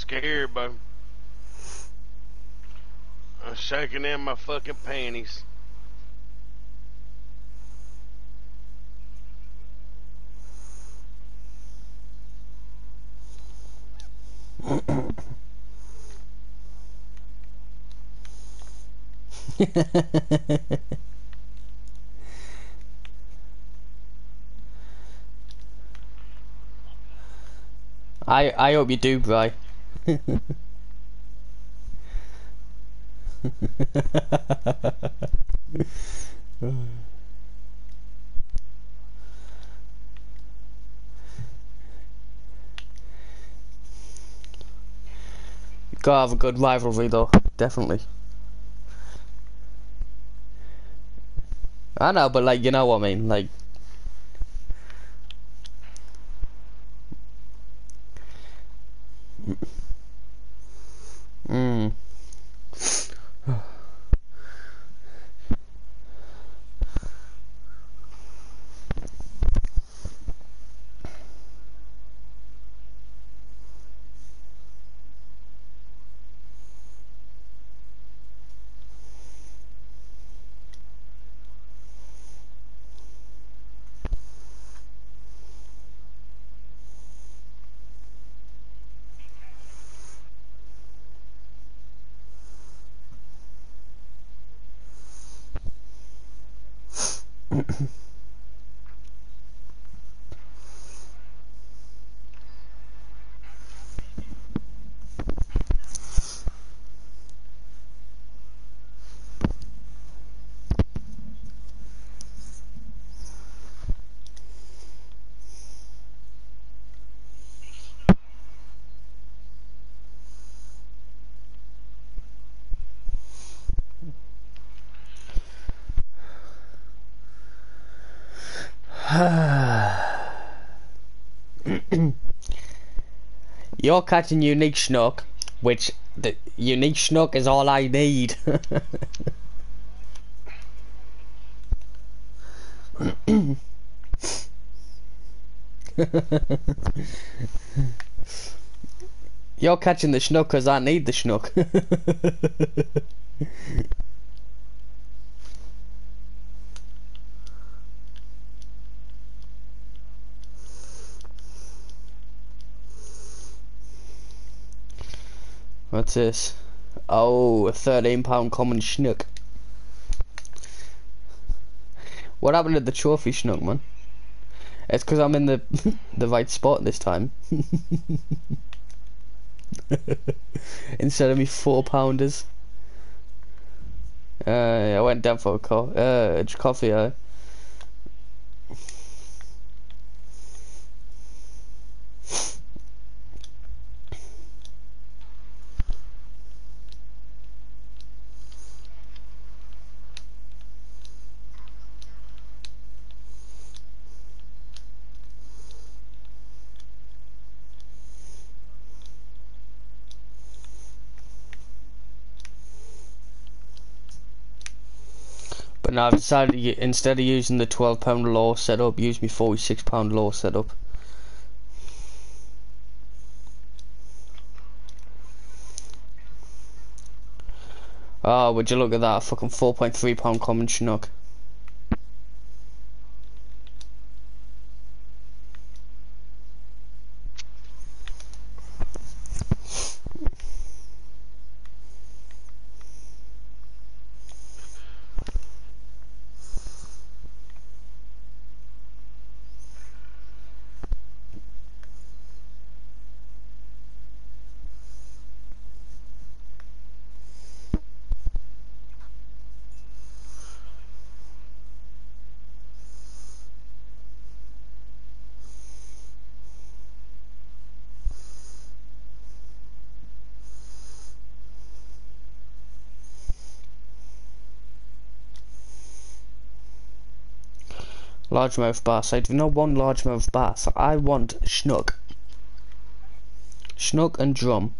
scared, bro. I'm shaking in my fucking panties. I I hope you do, Bri. Gotta have a good rivalry though, definitely. I know, but like, you know what I mean, like. Mm. You're catching unique schnook, which the unique schnook is all I need. You're catching the schnook because I need the schnook. What's this? Oh, a thirteen pound common schnook. What happened to the trophy schnook, man? It's because I'm in the the right spot this time. Instead of me four pounders. Uh, I went down for a co uh, coffee. Uh. But now I've decided to, instead of using the twelve pound law setup, use me forty-six pound law setup. Oh, would you look at that, fucking four point three pound common schnook. Largemouth bass. I do not want largemouth bass. I want schnook. Schnook and drum.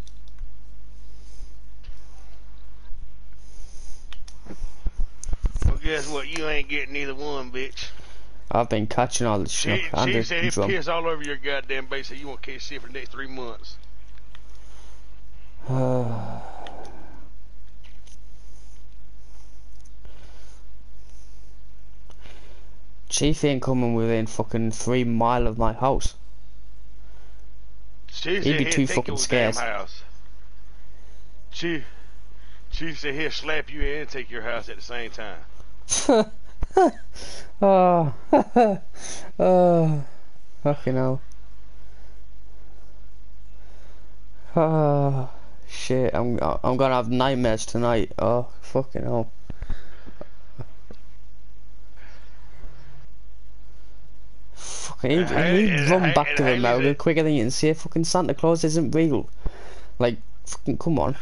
Well, guess what? You ain't getting either one, bitch. I've been catching all the schnook She, and she the said it drum. piss all over your goddamn base, so you won't catch shit for the next three months. Chief ain't coming within fucking three mile of my house. Chief He'd said be he'd too take fucking your damn scared. house. Chief, Chief said he'll slap you in and take your house at the same time. Oh, oh, fucking hell. Oh, shit, I'm, I'm gonna have nightmares tonight. Oh, fucking hell. Fucking, he'd, Hey, he'd run hey, back to hey, America listen. quicker than you can say fucking Santa Claus isn't real. Like, fucking, come on.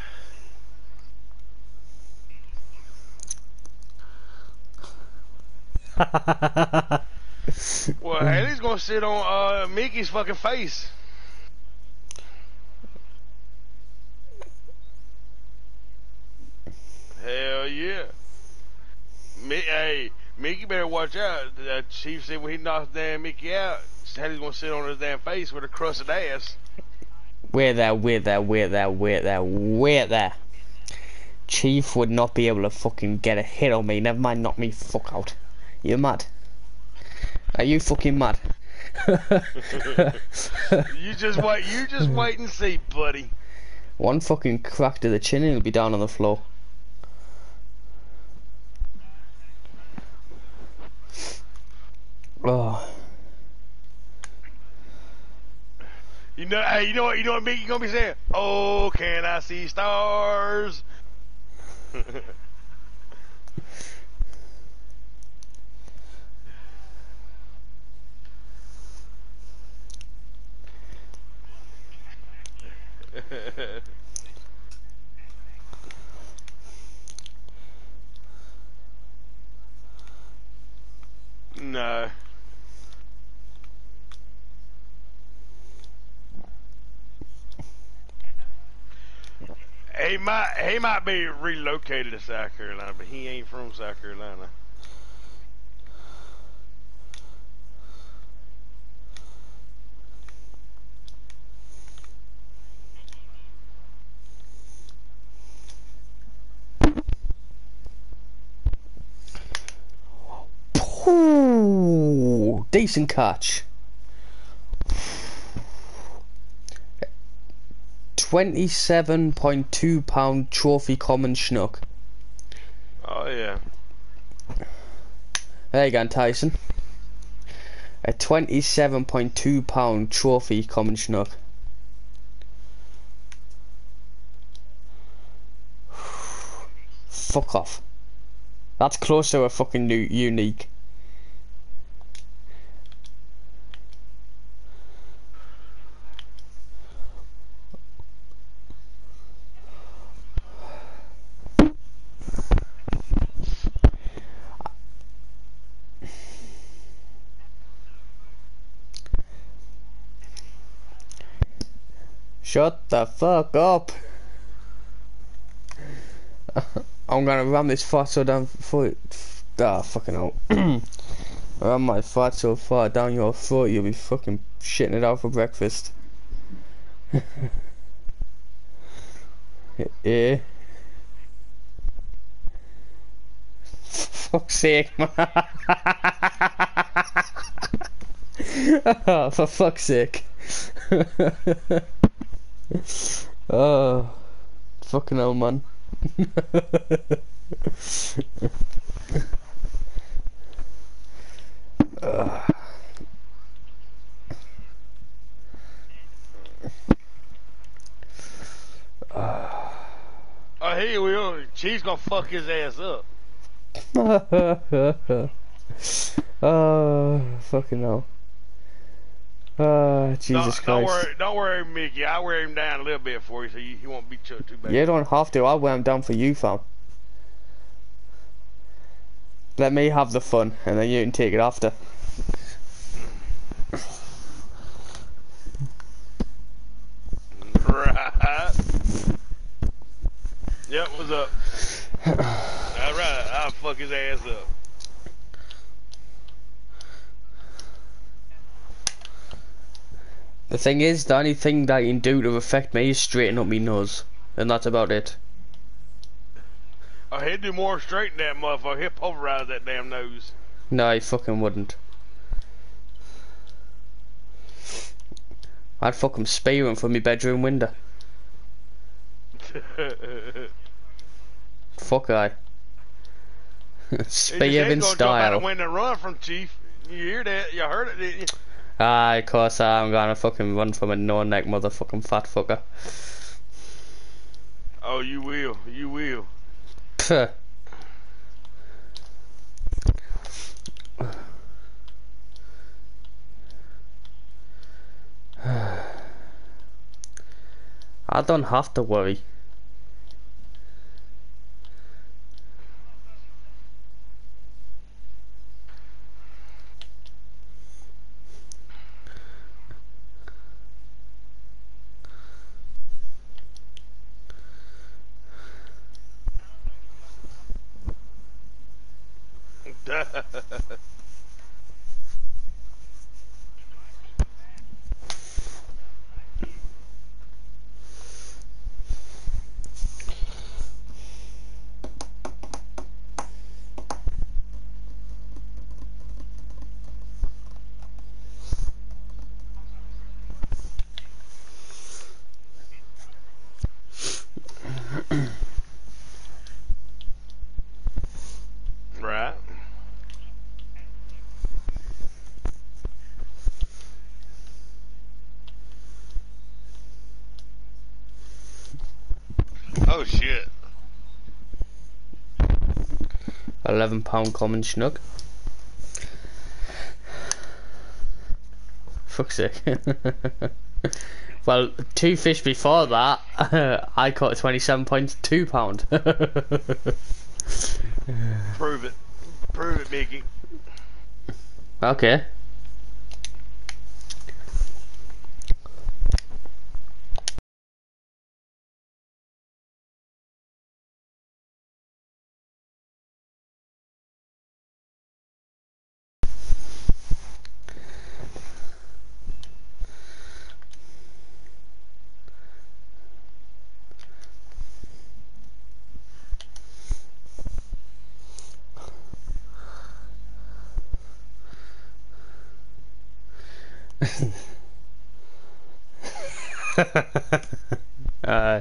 Well, Haley's gonna sit on uh, Mickey's fucking face. Hell yeah. Mi hey, Mickey better watch out. The Chief said when he knocks damn Mickey out, Haley's gonna sit on his damn face with a crusted ass. Wait there, wait there, wait there, wait there, wait there. Chief would not be able to fucking get a hit on me, never mind knock me fuck out. You mad? Are you fucking mad? You just wait, you just wait and see, buddy. One fucking crack to the chin and he'll be down on the floor. Oh. You know, hey, you know what, you know what Mickey gonna be saying? Oh, can I see stars? No. He might he might be relocated to South Carolina, but he ain't from South Carolina. Ooh, decent catch. twenty-seven point two pound trophy common schnook. Oh yeah. There you go, Tyson. A twenty-seven point two pound trophy common schnook. Fuck off. That's close to a fucking new unique. Shut the fuck up. I'm gonna ram this fatso down foot. Ah, fucking hell. Ram my fat so far down your throat you'll be fucking shitting it out for breakfast. Yeah. Fuck's sake, man. Oh, for fuck's sake. Oh, fucking hell, man. uh. Uh. Oh, here we are. Chief's gonna fuck his ass up. Oh, fucking hell. Oh, Jesus don't, Christ. Don't worry, don't worry, Mickey. I'll wear him down a little bit for you so you, he won't beat you up too bad. You don't have to. I'll wear him down for you, fam. Let me have the fun, and then you can take it after. Right. Yep, what's up? Alright, I'll fuck his ass up. The thing is, the only thing that you can do to affect me is straighten up me nose. and that's about it. Oh, he'd do more straight than that motherfucker. He'd pulverize that damn nose. No, he fucking wouldn't. I'd fucking spear him from my bedroom window. Fuck I. Spear in style. Jump out the window and run from Chief. You hear that? You heard it, didn't you? Ah, of course I'm gonna fucking run from a no-neck motherfucking fat fucker. Oh, you will. You will. Puh. I don't have to worry. Right. Oh shit. Eleven pound common schnook. Fuck's sake. Well, two fish before that, I caught twenty-seven point two pound. Prove it. Prove it, Mickey. Okay. uh,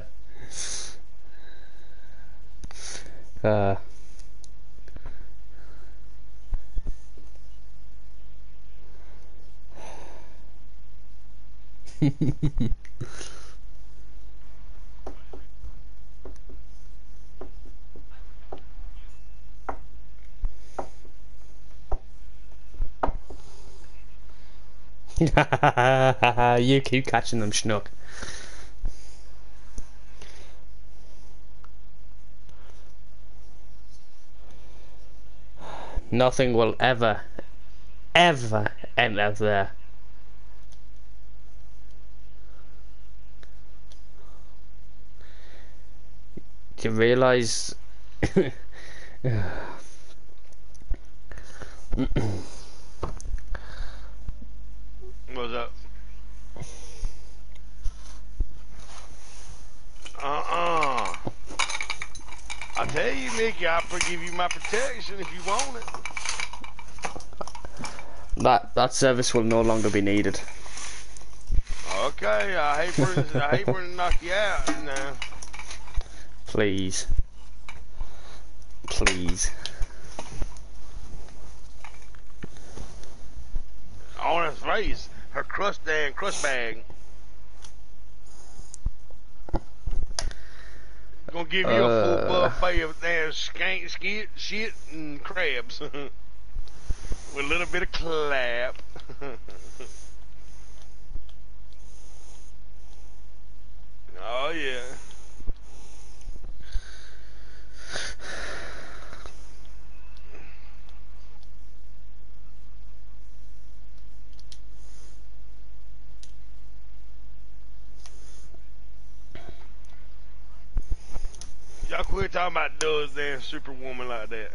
uh. You keep catching them, schnook. Nothing will ever, ever enter there. Do you realise? What's up? Uh-uh. I tell you, Mickey, I'll give you my protection if you want it. That that service will no longer be needed. Okay, I hate for I hate for to knock you out now. Please. Please. On his face, her crust and crust bag. Gonna give you uh, a full buffet of damn skank, skit, shit, and crabs. With a little bit of clap. Oh yeah. Y'all quit talking about those damn superwoman like that.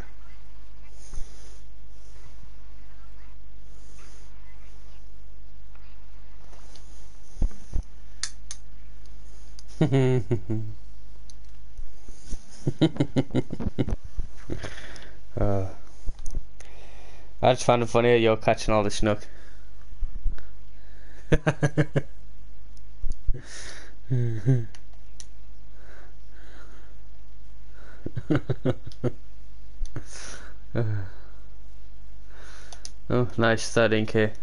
uh, I just found it funny that you're catching all the snook. Oh, nice, thirteen K.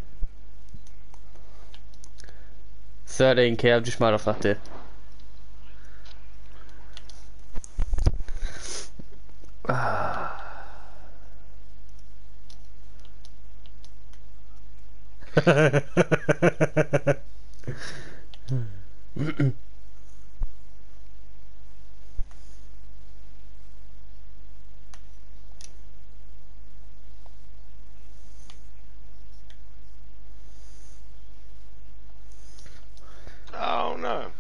thirteen K, I've just made off that day. Oh no.